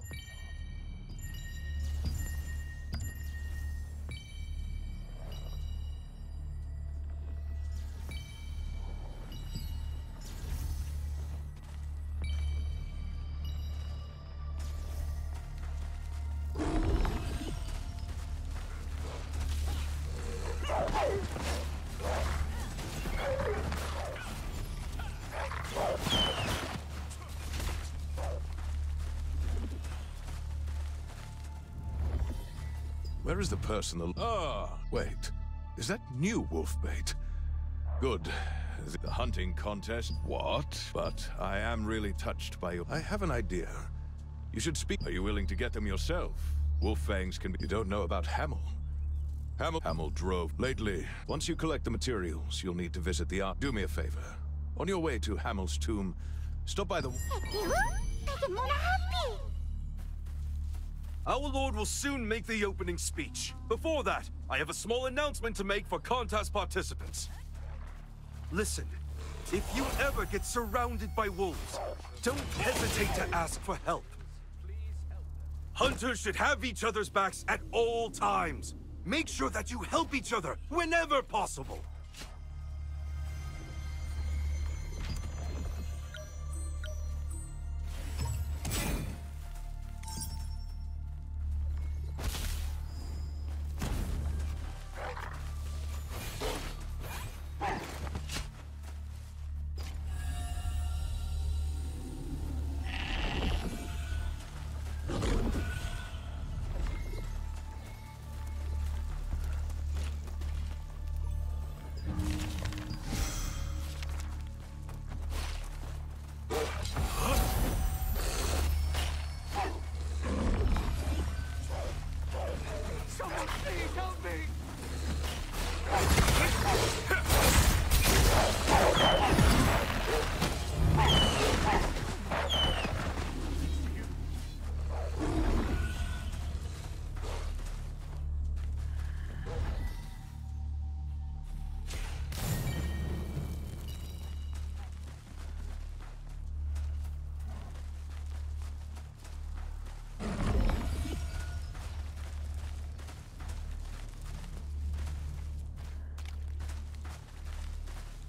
Where is the person? Al ah, wait. Is that new wolf bait? Good. Is it the hunting contest? What? But I am really touched by you. I have an idea. You should speak. Are you willing to get them yourself? Wolf fangs can be... You don't know about Hamel. Hamel... Hamel drove. Lately, once you collect the materials, you'll need to visit the art. Do me a favor. On your way to Hamel's tomb, stop by the... Our Lord will soon make the opening speech. Before that, I have a small announcement to make for contest participants. Listen, if you ever get surrounded by wolves, don't hesitate to ask for help. Hunters should have each other's backs at all times. Make sure that you help each other whenever possible.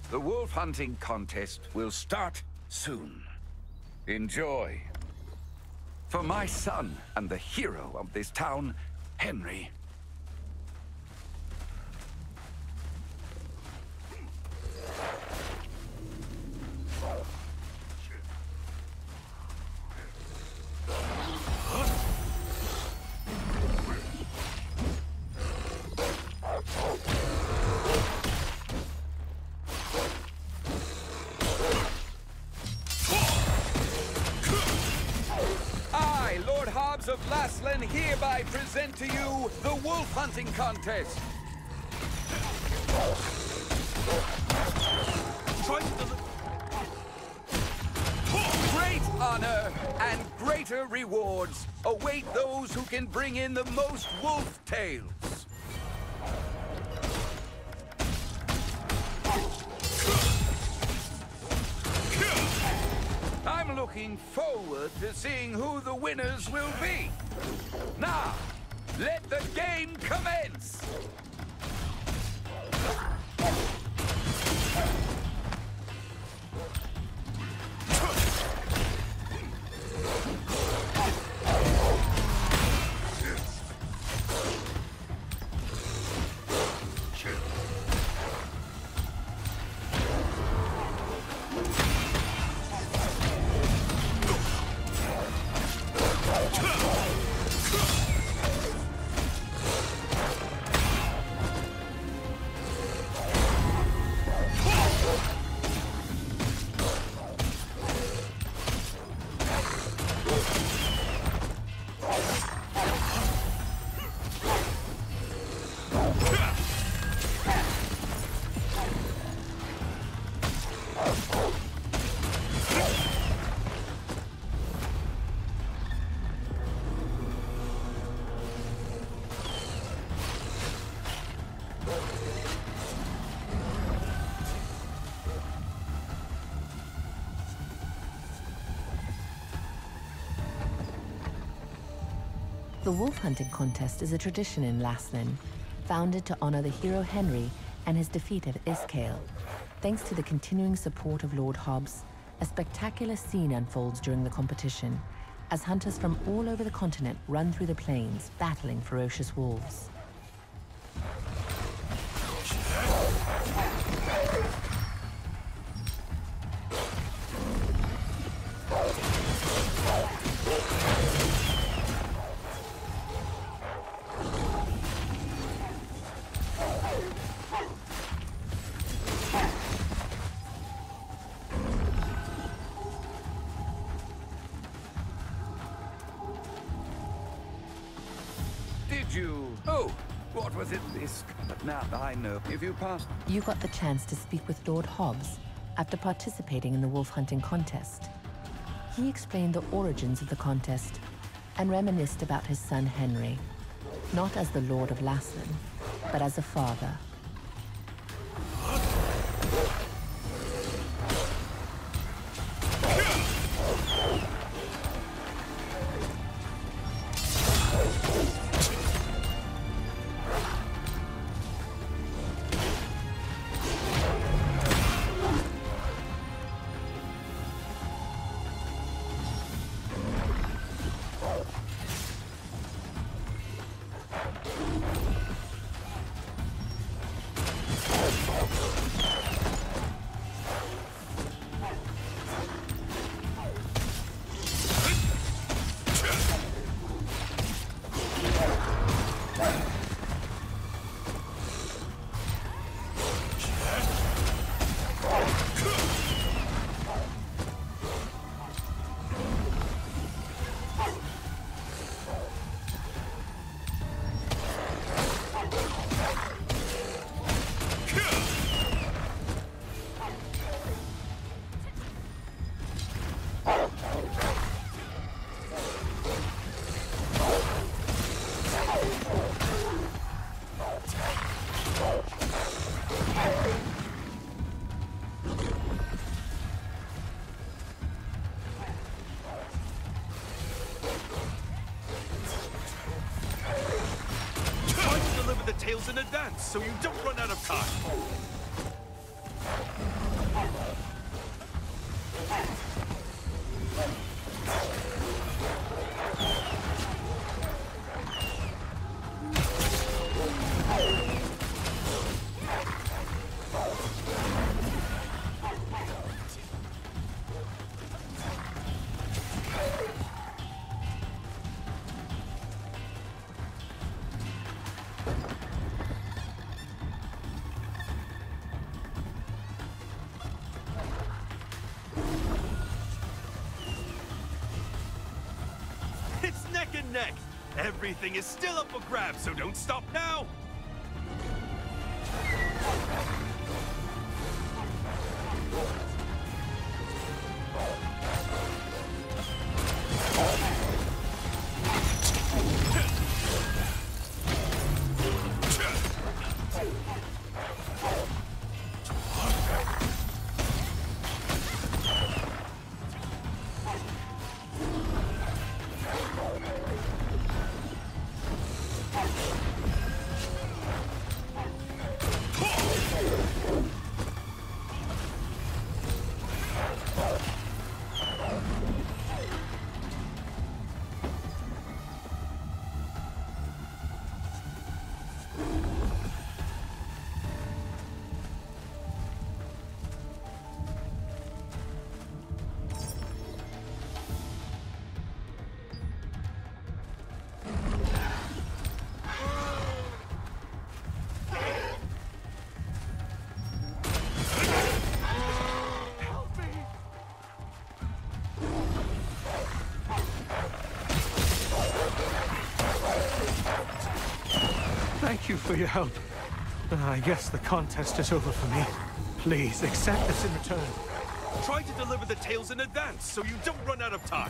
The wolf hunting contest will start soon. Enjoy. For my son and the hero of this town, Henry. I, Lord Hobbs of Laslan, hereby present to you the wolf hunting contest. Great honor and greater rewards await those who can bring in the most wolf tales. I'm looking forward to seeing who the winners will be. Now, let the game commence! The wolf hunting contest is a tradition in Laslan, founded to honor the hero Henry and his defeat of Iskael. Thanks to the continuing support of Lord Hobbs, a spectacular scene unfolds during the competition, as hunters from all over the continent run through the plains, battling ferocious wolves. Did you? Oh, what was it? This. But now I know. If you passed. You got the chance to speak with Lord Hobbs after participating in the wolf hunting contest. He explained the origins of the contest and reminisced about his son Henry, not as the Lord of Laslan, but as a father. Tales in advance, so you don't run out of time. It's neck and neck. Everything is still up for grabs, so don't stop now. Thank you for your help. I guess the contest is over for me. Please, accept this in return. Try to deliver the tales in advance so you don't run out of time.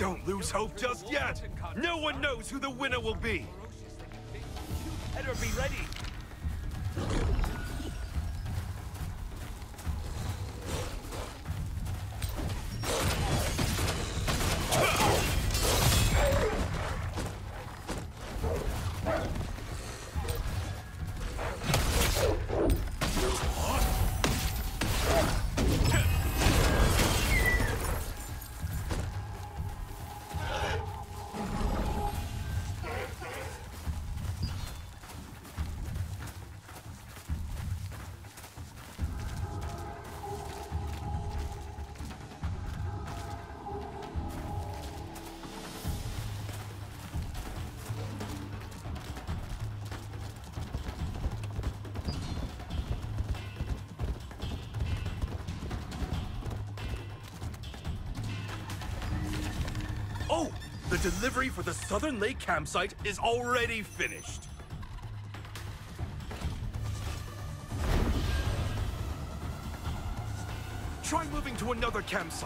Don't lose hope just yet! No one knows who the winner will be! Better be ready! Oh! The delivery for the Southern Lake campsite is already finished! Try moving to another campsite.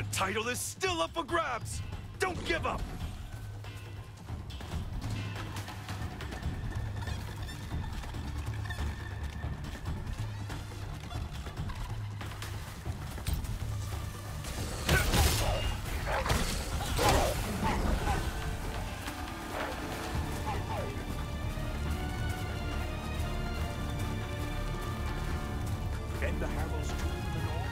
The title is still up for grabs! Don't give up! Then the heralds to the north.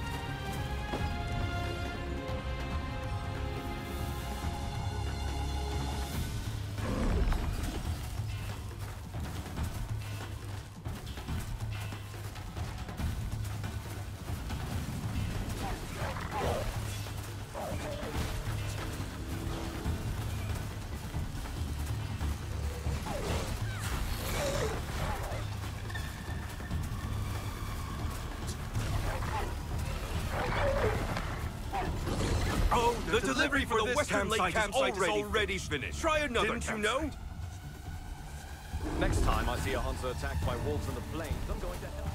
Oh, the, the delivery for, for the Western Lake campsite, campsite is already, already finished. Try another Didn't campsite. you know? Next time I see a hunter attacked by wolves in the plains, I'm going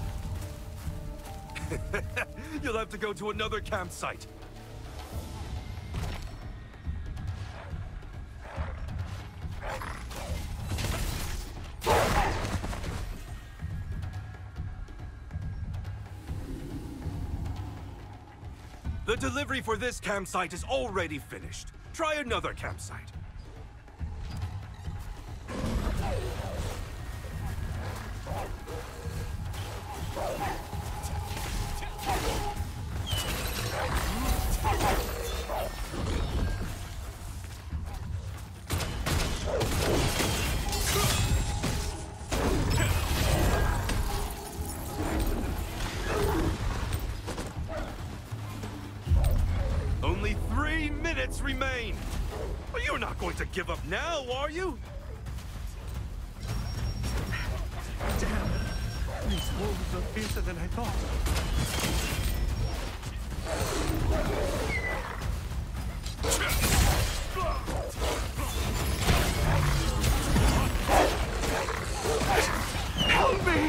to help. You'll have to go to another campsite. The delivery for this campsite is already finished. Try another campsite. Only three minutes remain! Well, you're not going to give up now, are you? Damn. These wolves are fiercer than I thought. Help me!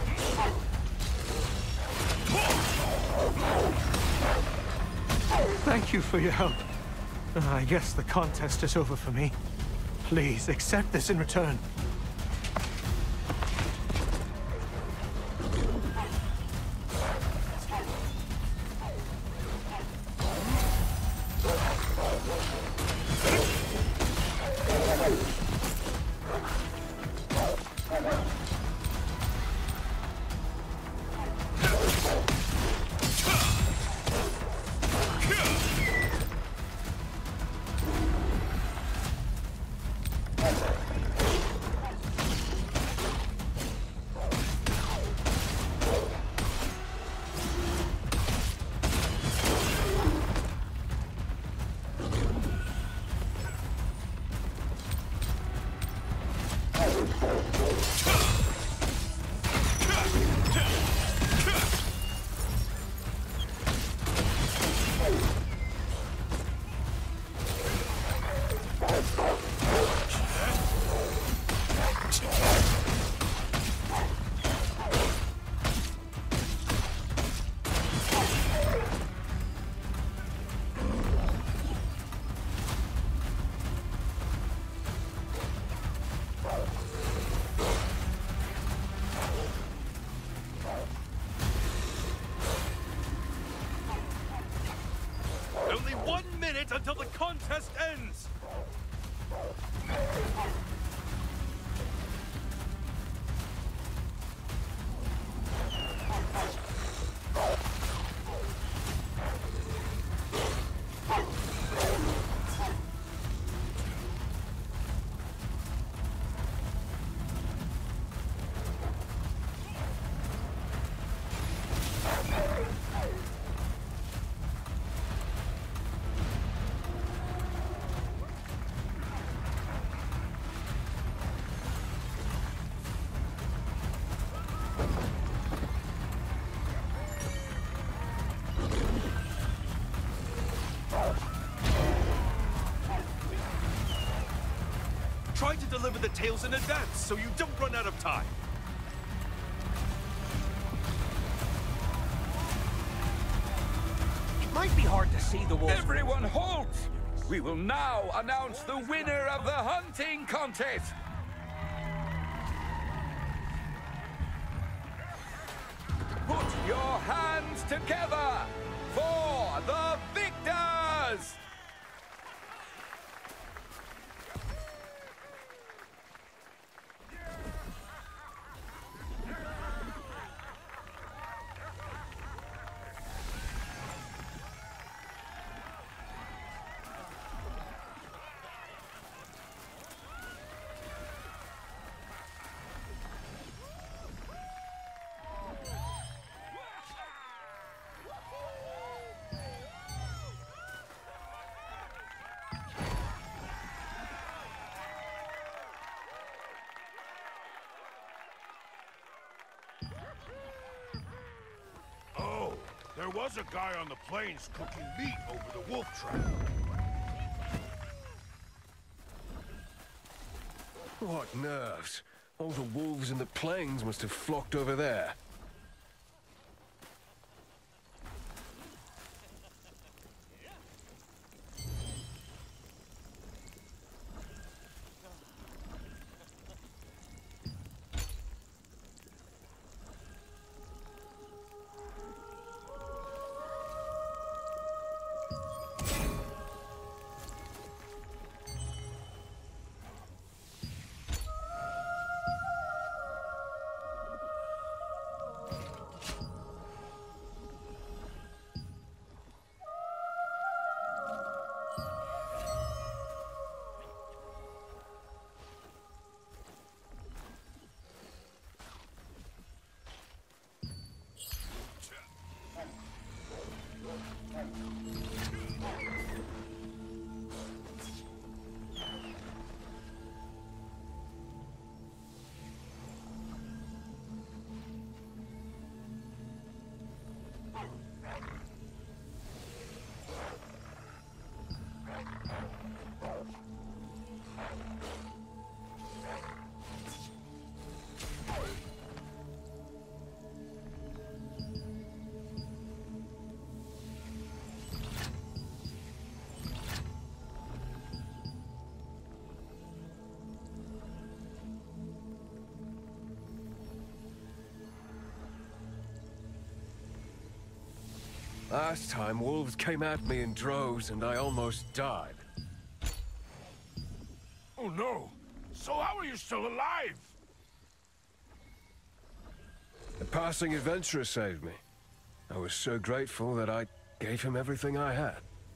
Thank you for your help. Uh, I guess the contest is over for me. Please, accept this in return. Only one minute until the contest ends! Try to deliver the tales in advance so you don't run out of time. Might be hard to see the wolves. Everyone halt! We will now announce the winner of the hunting contest! Put your hands together for the victors! There was a guy on the plains cooking meat over the wolf trap. What nerves. All the wolves in the plains must have flocked over there. Last time, wolves came at me in droves and I almost died. Oh no! So how are you still alive? A passing adventurer saved me. I was so grateful that I gave him everything I had.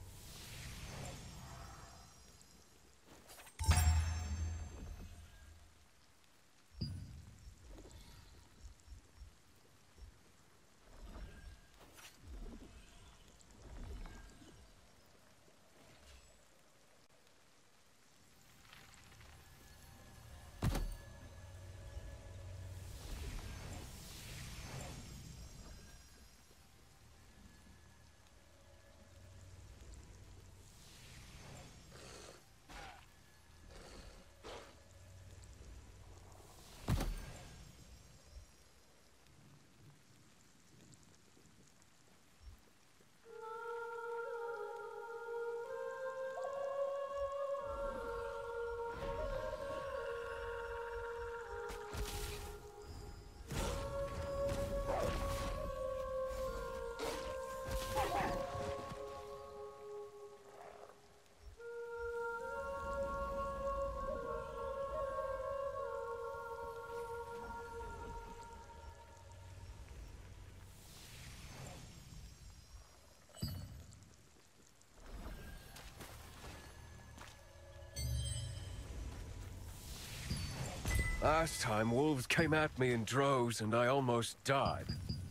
Last time, wolves came at me in droves and I almost died.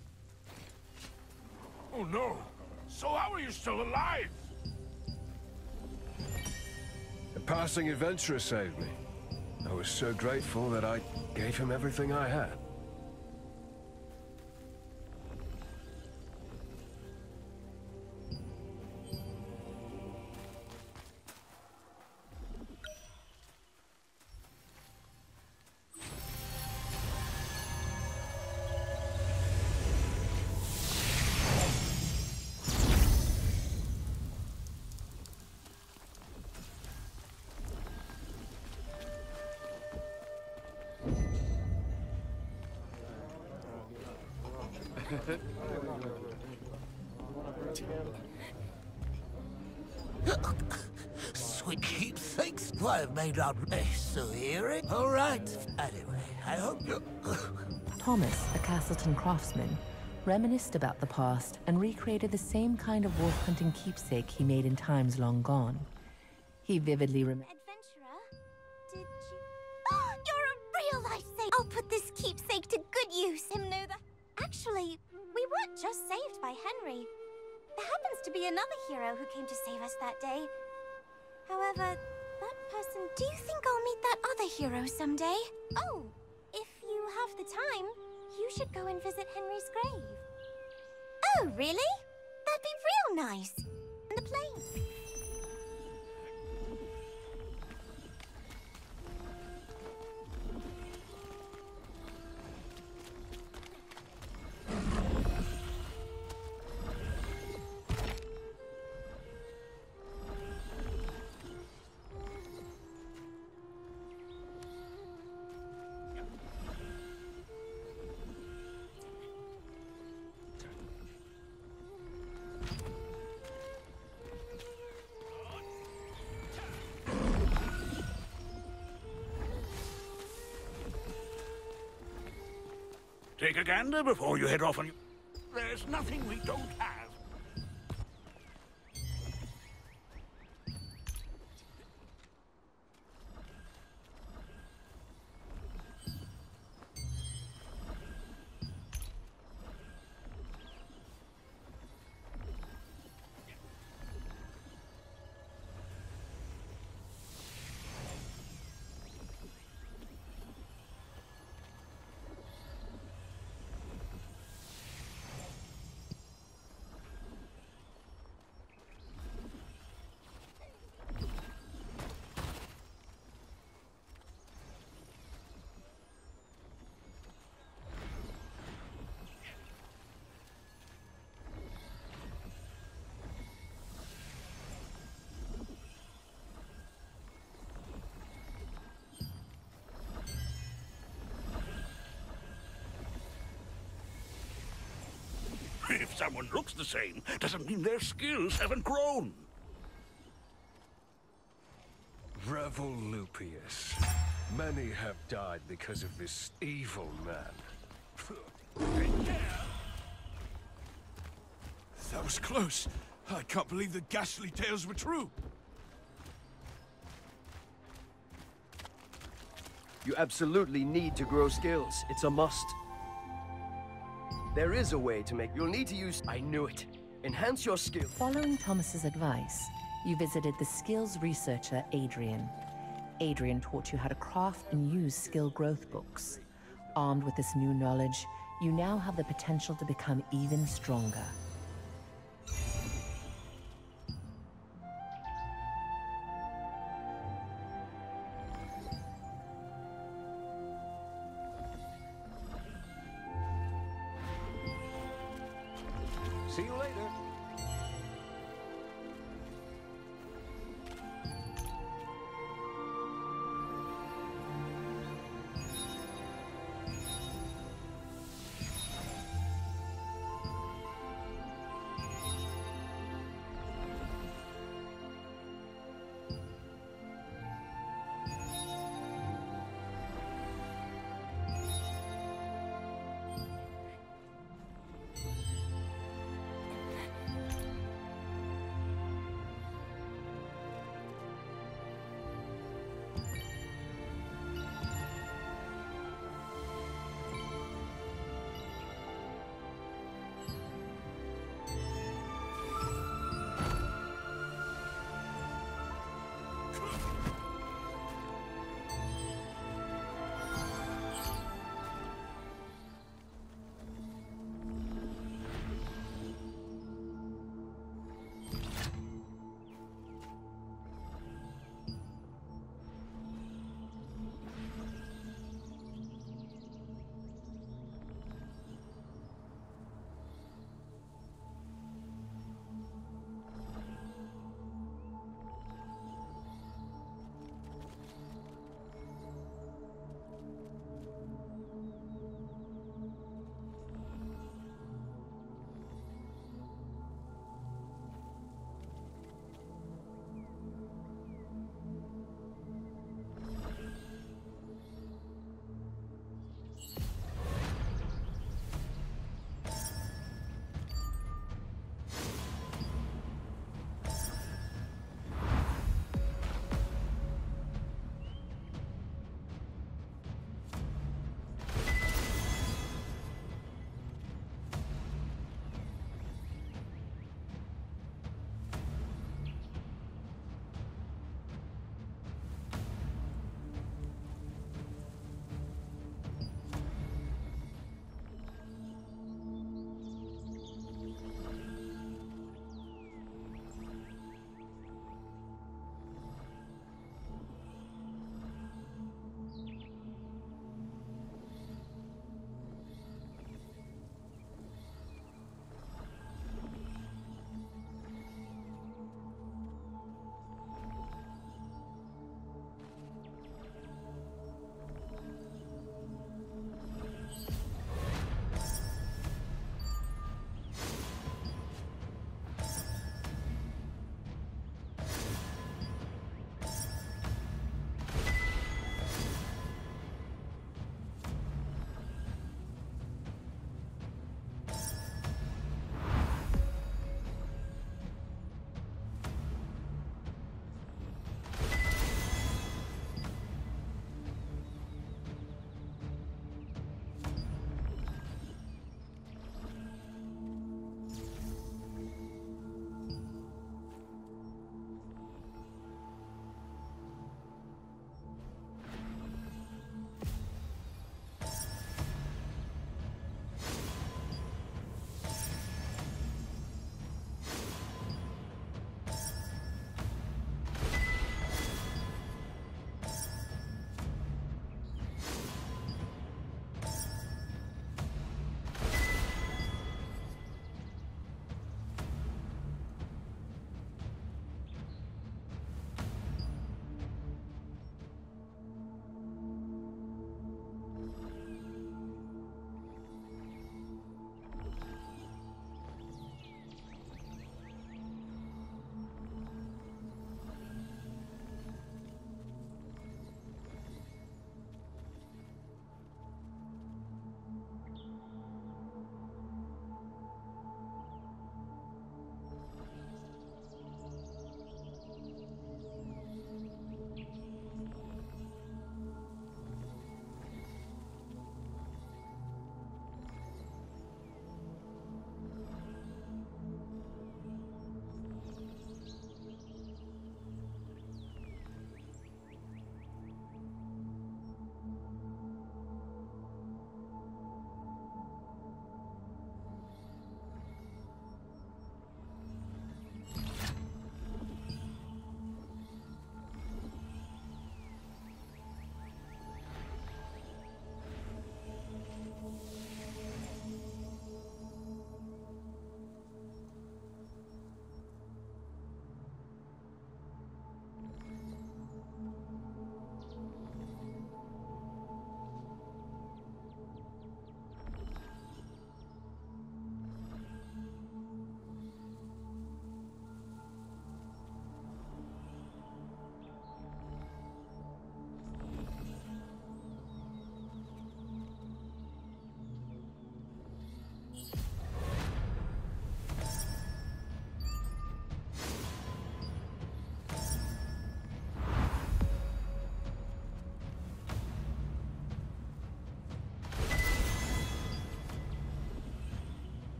Oh no! So how are you still alive? A passing adventurer saved me. I was so grateful that I gave him everything I had. Sweet keepsakes? Why, I may not be so hearing. All right. Anyway, I hope you... Thomas, a Castleton craftsman, reminisced about the past and recreated the same kind of wolf-hunting keepsake he made in times long gone. He vividly remembered... Adventurer? Did you... Oh, you're a real life saver! I'll put this keepsake to good use. Him know that... Actually, we weren't just saved by Henry. There happens to be another hero who came to save us that day. However, that person... Do you think I'll meet that other hero someday? Oh, if you have the time, you should go and visit Henry's grave. Oh, really? That'd be real nice. On the plane. Take a gander before you head off on... There's nothing we don't have. If someone looks the same, doesn't mean their skills haven't grown. Revolupius. Many have died because of this evil man. That was close. I can't believe the ghastly tales were true. You absolutely need to grow skills. It's a must. There is a way to make... You'll need to use... I knew it. Enhance your skill. Following Thomas's advice, you visited the skills researcher, Adrian. Adrian taught you how to craft and use skill growth books. Armed with this new knowledge, you now have the potential to become even stronger. See you later.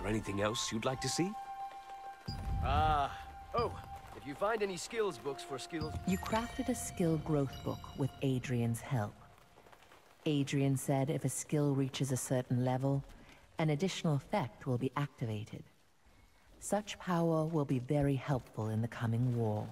there anything else you'd like to see? Ah, oh, if you find any skills books for skills... You crafted a skill growth book with Adrian's help. Adrian said if a skill reaches a certain level, an additional effect will be activated. Such power will be very helpful in the coming war.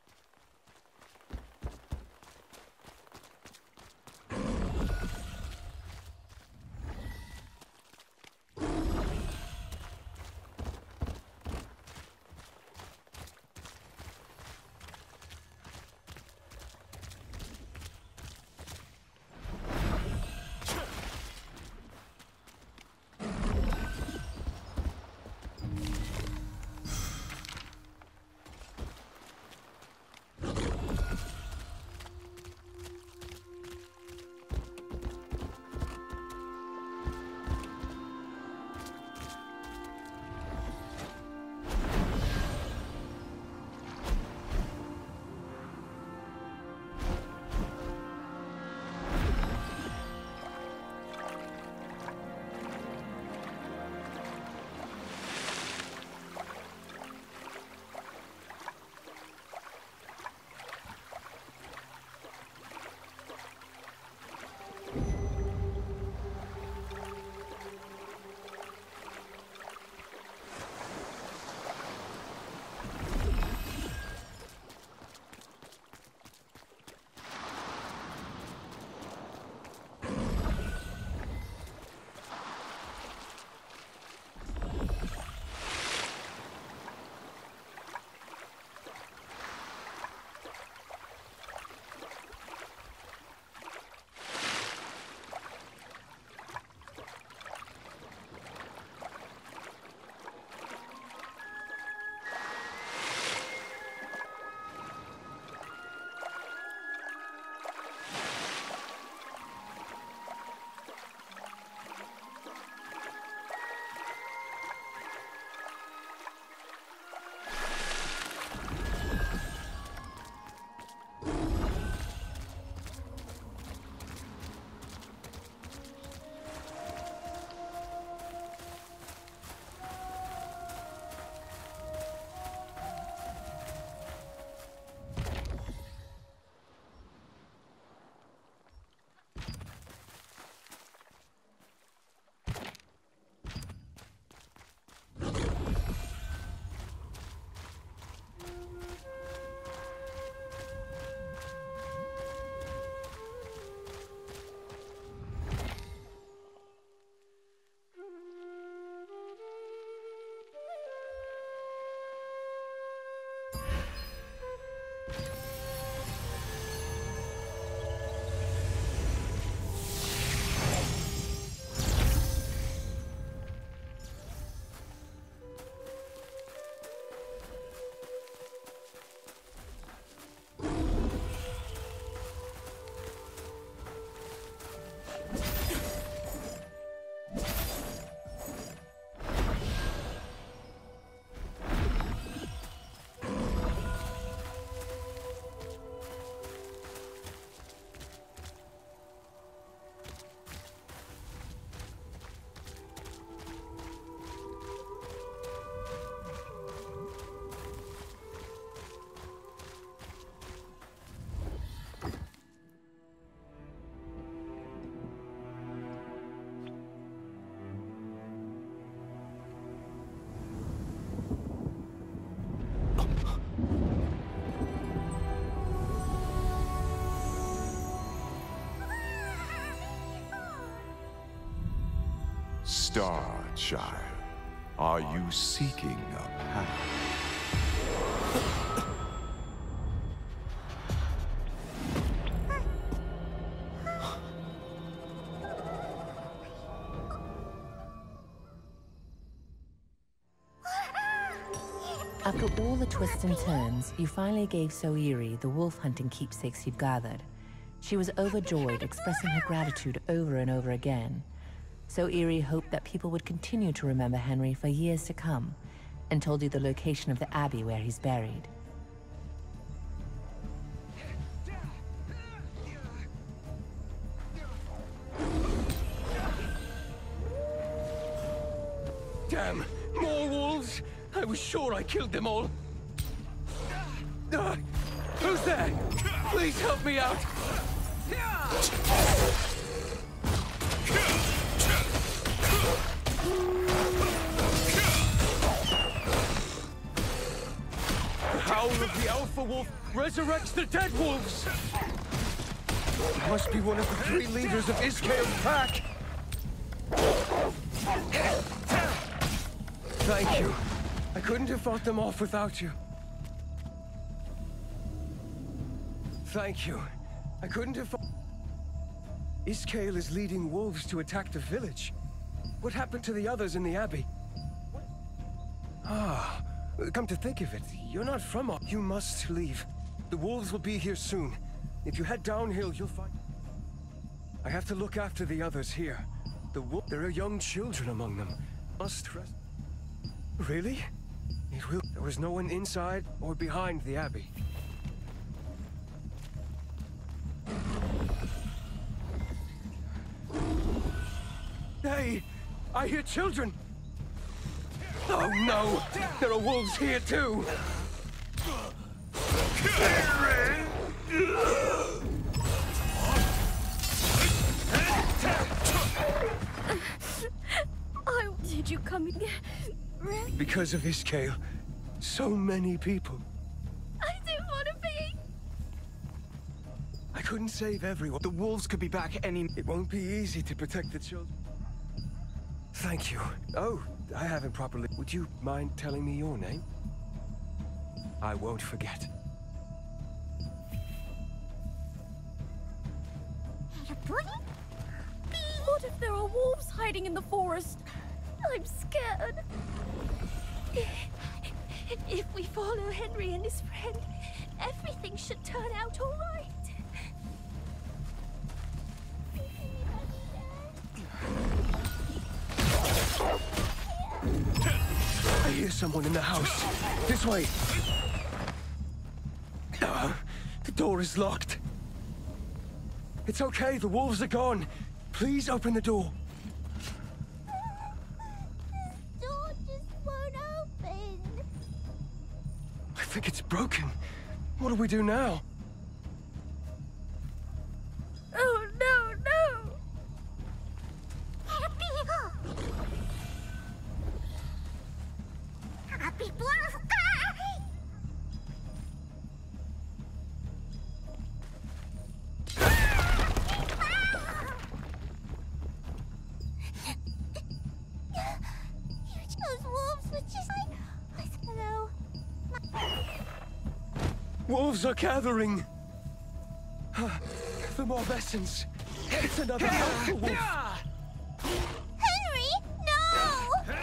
Star Child, are you seeking a path? After all the twists and turns, you finally gave Soiri the wolf-hunting keepsakes you'd gathered. She was overjoyed, expressing her gratitude over and over again. Soiri hoped that people would continue to remember Henry for years to come, and told you the location of the abbey where he's buried. Damn! More wolves! I was sure I killed them all. Uh, who's there? Please help me out! The howl of the Alpha Wolf resurrects the dead wolves! It must be one of the three leaders of Iskail's pack! Thank you. I couldn't have fought them off without you. Thank you. I couldn't have fought... Iskail is leading wolves to attack the village. What happened to the others in the Abbey? Ah, come to think of it, you're not from... You must leave. The wolves will be here soon. If you head downhill, you'll find... I have to look after the others here. The wolf... There are young children among them. Must rest... Really? It will... There was no one inside or behind the Abbey. Hey! I hear children! Oh no! There are wolves here too! Oh, did you come again? Because of Iskail, so many people. I didn't want to be. I couldn't save everyone. The wolves could be back any... It won't be easy to protect the children. Thank you. Oh, I haven't properly... Would you mind telling me your name? I won't forget. What if there are wolves hiding in the forest? I'm scared. If we follow Henry and his friend, everything should turn out all right. I hear someone in the house. This way. Uh, the door is locked. It's okay, the wolves are gone. Please open the door. This door just won't open. I think it's broken. What do we do now? Oh, no, no! Those wolves were just like... Hello? Wolves are gathering. The Morvessens. It's another Alpha Wolf. Henry, no!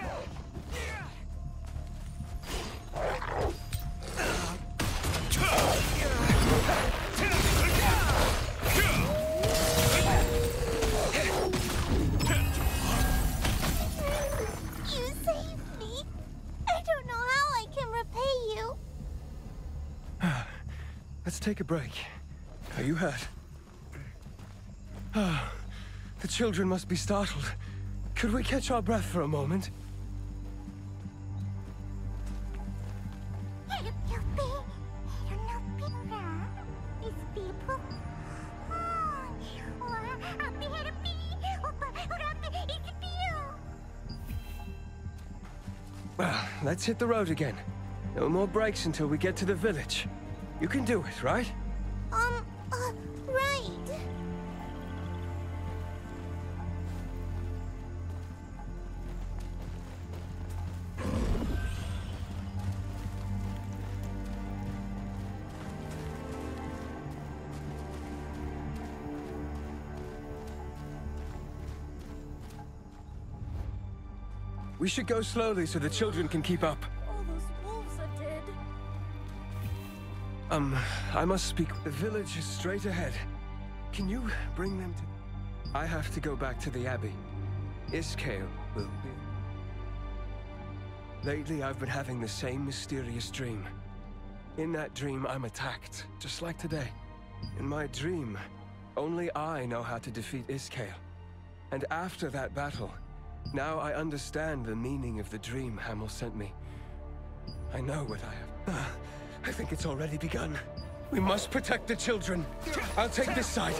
You saved me. I don't know how I can repay you. Let's take a break. Are you hurt? Ah, the children must be startled. Could we catch our breath for a moment? Well, let's hit the road again. No more breaks until we get to the village. You can do it, right? Um, uh, right. We should go slowly so the children can keep up. All those wolves are dead. Um, I must speak. The village is straight ahead. Can you bring them to... I have to go back to the Abbey. Iskail will be... Lately, I've been having the same mysterious dream. In that dream, I'm attacked, just like today. In my dream, only I know how to defeat Iskail. And after that battle, Now I understand the meaning of the dream Hamel sent me. I know what I have. Uh, I think it's already begun. We must protect the children. I'll take this side.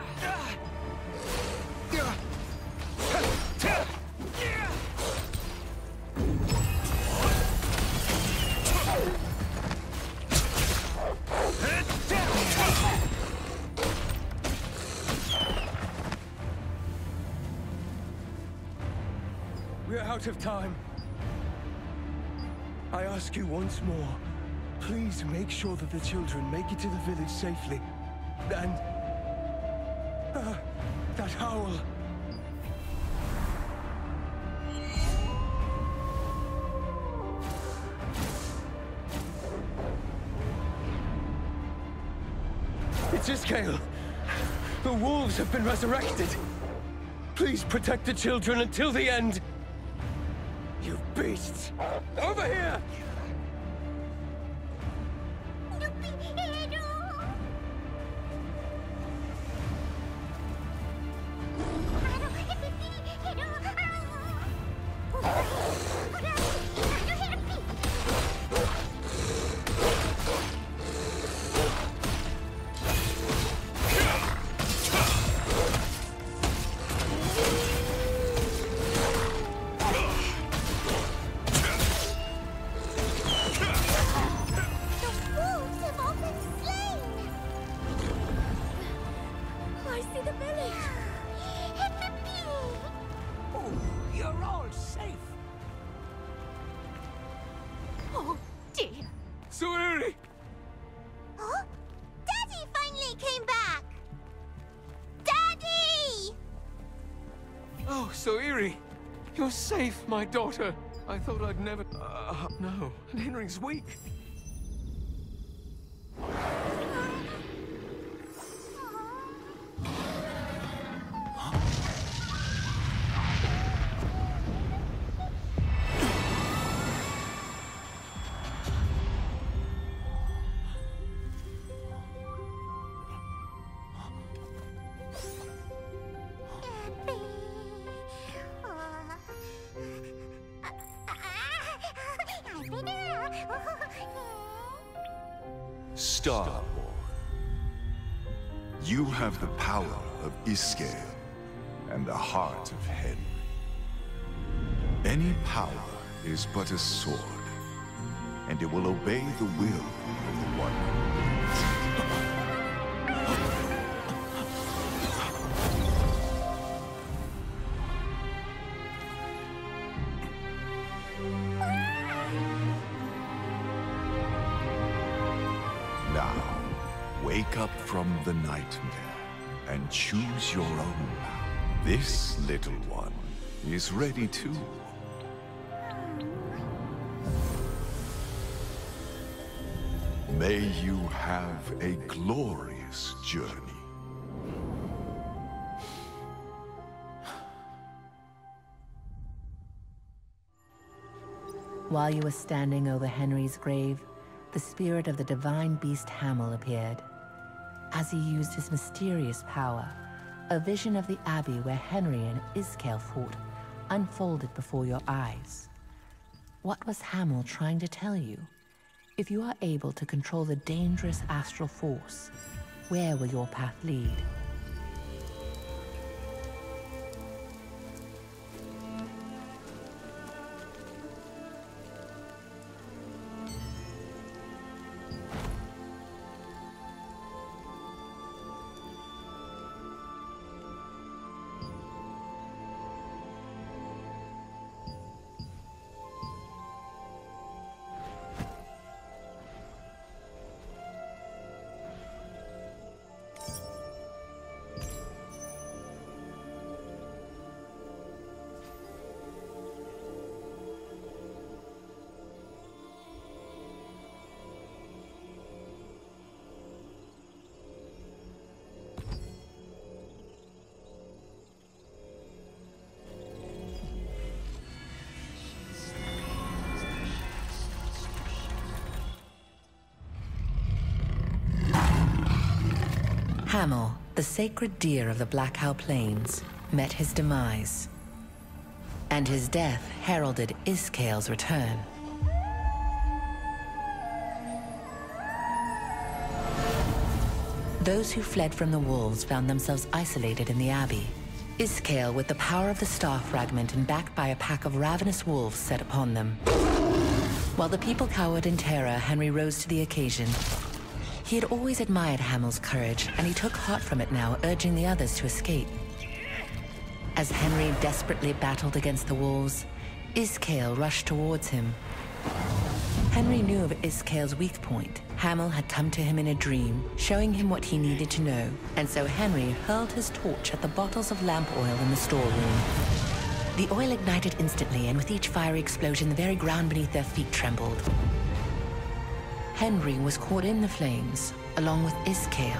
We're out of time. I ask you once more, please make sure that the children make it to the village safely. And... Uh, that howl. It's Iskael. The wolves have been resurrected. Please protect the children until the end. You beasts! Over here! You're safe, my daughter. I thought I'd never... Uh, no, Henry's weak. Starborn. You have the power of Iskael and the heart of Henry. Any power is but a sword, and it will obey the will of the one who wields it. Now, wake up from the nightmare and choose your own path. This little one is ready too. May you have a glorious journey. While you were standing over Henry's grave, the spirit of the divine beast Hamel appeared. As he used his mysterious power, a vision of the abbey where Henry and Iskael fought unfolded before your eyes. What was Hamel trying to tell you? If you are able to control the dangerous astral force, where will your path lead? Hamel, the sacred deer of the Black Owl Plains, met his demise. And his death heralded Iskale's return. Those who fled from the wolves found themselves isolated in the Abbey. Iskale, with the power of the Star Fragment and backed by a pack of ravenous wolves, set upon them. While the people cowered in terror, Henry rose to the occasion. He had always admired Hamel's courage, and he took heart from it now, urging the others to escape. As Henry desperately battled against the wolves, Iskale rushed towards him. Henry knew of Iskale's weak point. Hamel had come to him in a dream, showing him what he needed to know, and so Henry hurled his torch at the bottles of lamp oil in the storeroom. The oil ignited instantly, and with each fiery explosion, the very ground beneath their feet trembled. Henry was caught in the flames, along with Iskale.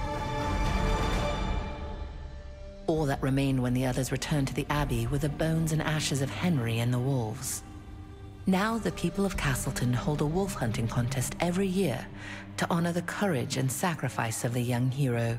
All that remained when the others returned to the Abbey were the bones and ashes of Henry and the wolves. Now the people of Castleton hold a wolf hunting contest every year to honor the courage and sacrifice of the young hero.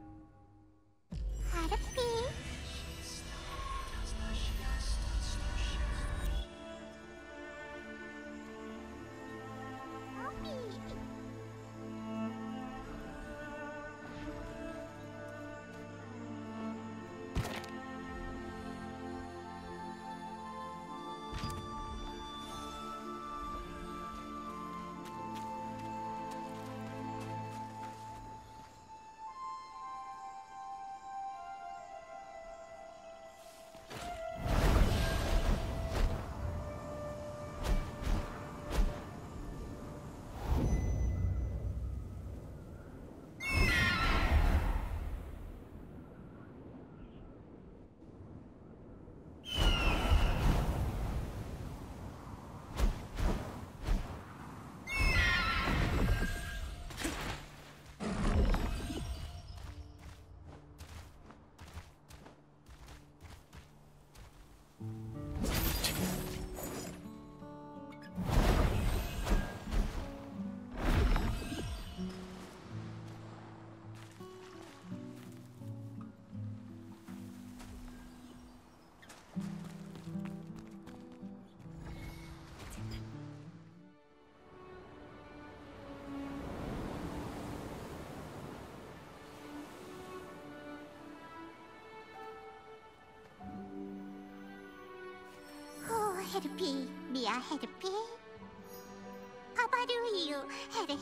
Herpy, Mia Herpy. Papa do you, Herpy.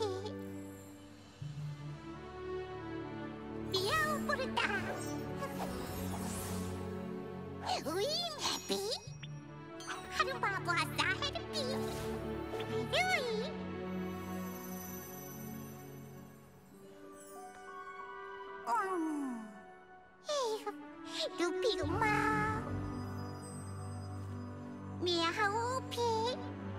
Mia Burda. Win Happy. Harumba Blasta Herpy. Really? Oh. Hey, do pig ma. Mia Haupi.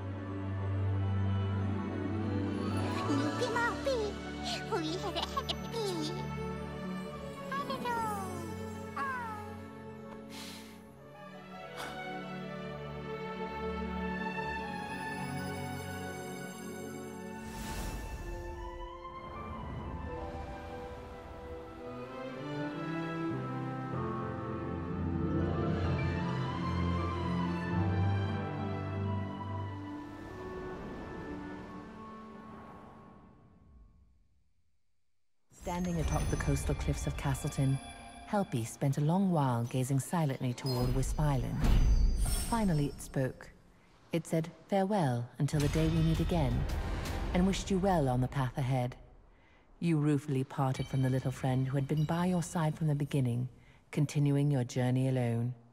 Nupi Maupi. We had a happy. I don't know. Standing atop the coastal cliffs of Castleton, Helpy spent a long while gazing silently toward Wisp Island. Finally it spoke. It said farewell until the day we meet again, and wished you well on the path ahead. You ruefully parted from the little friend who had been by your side from the beginning, continuing your journey alone.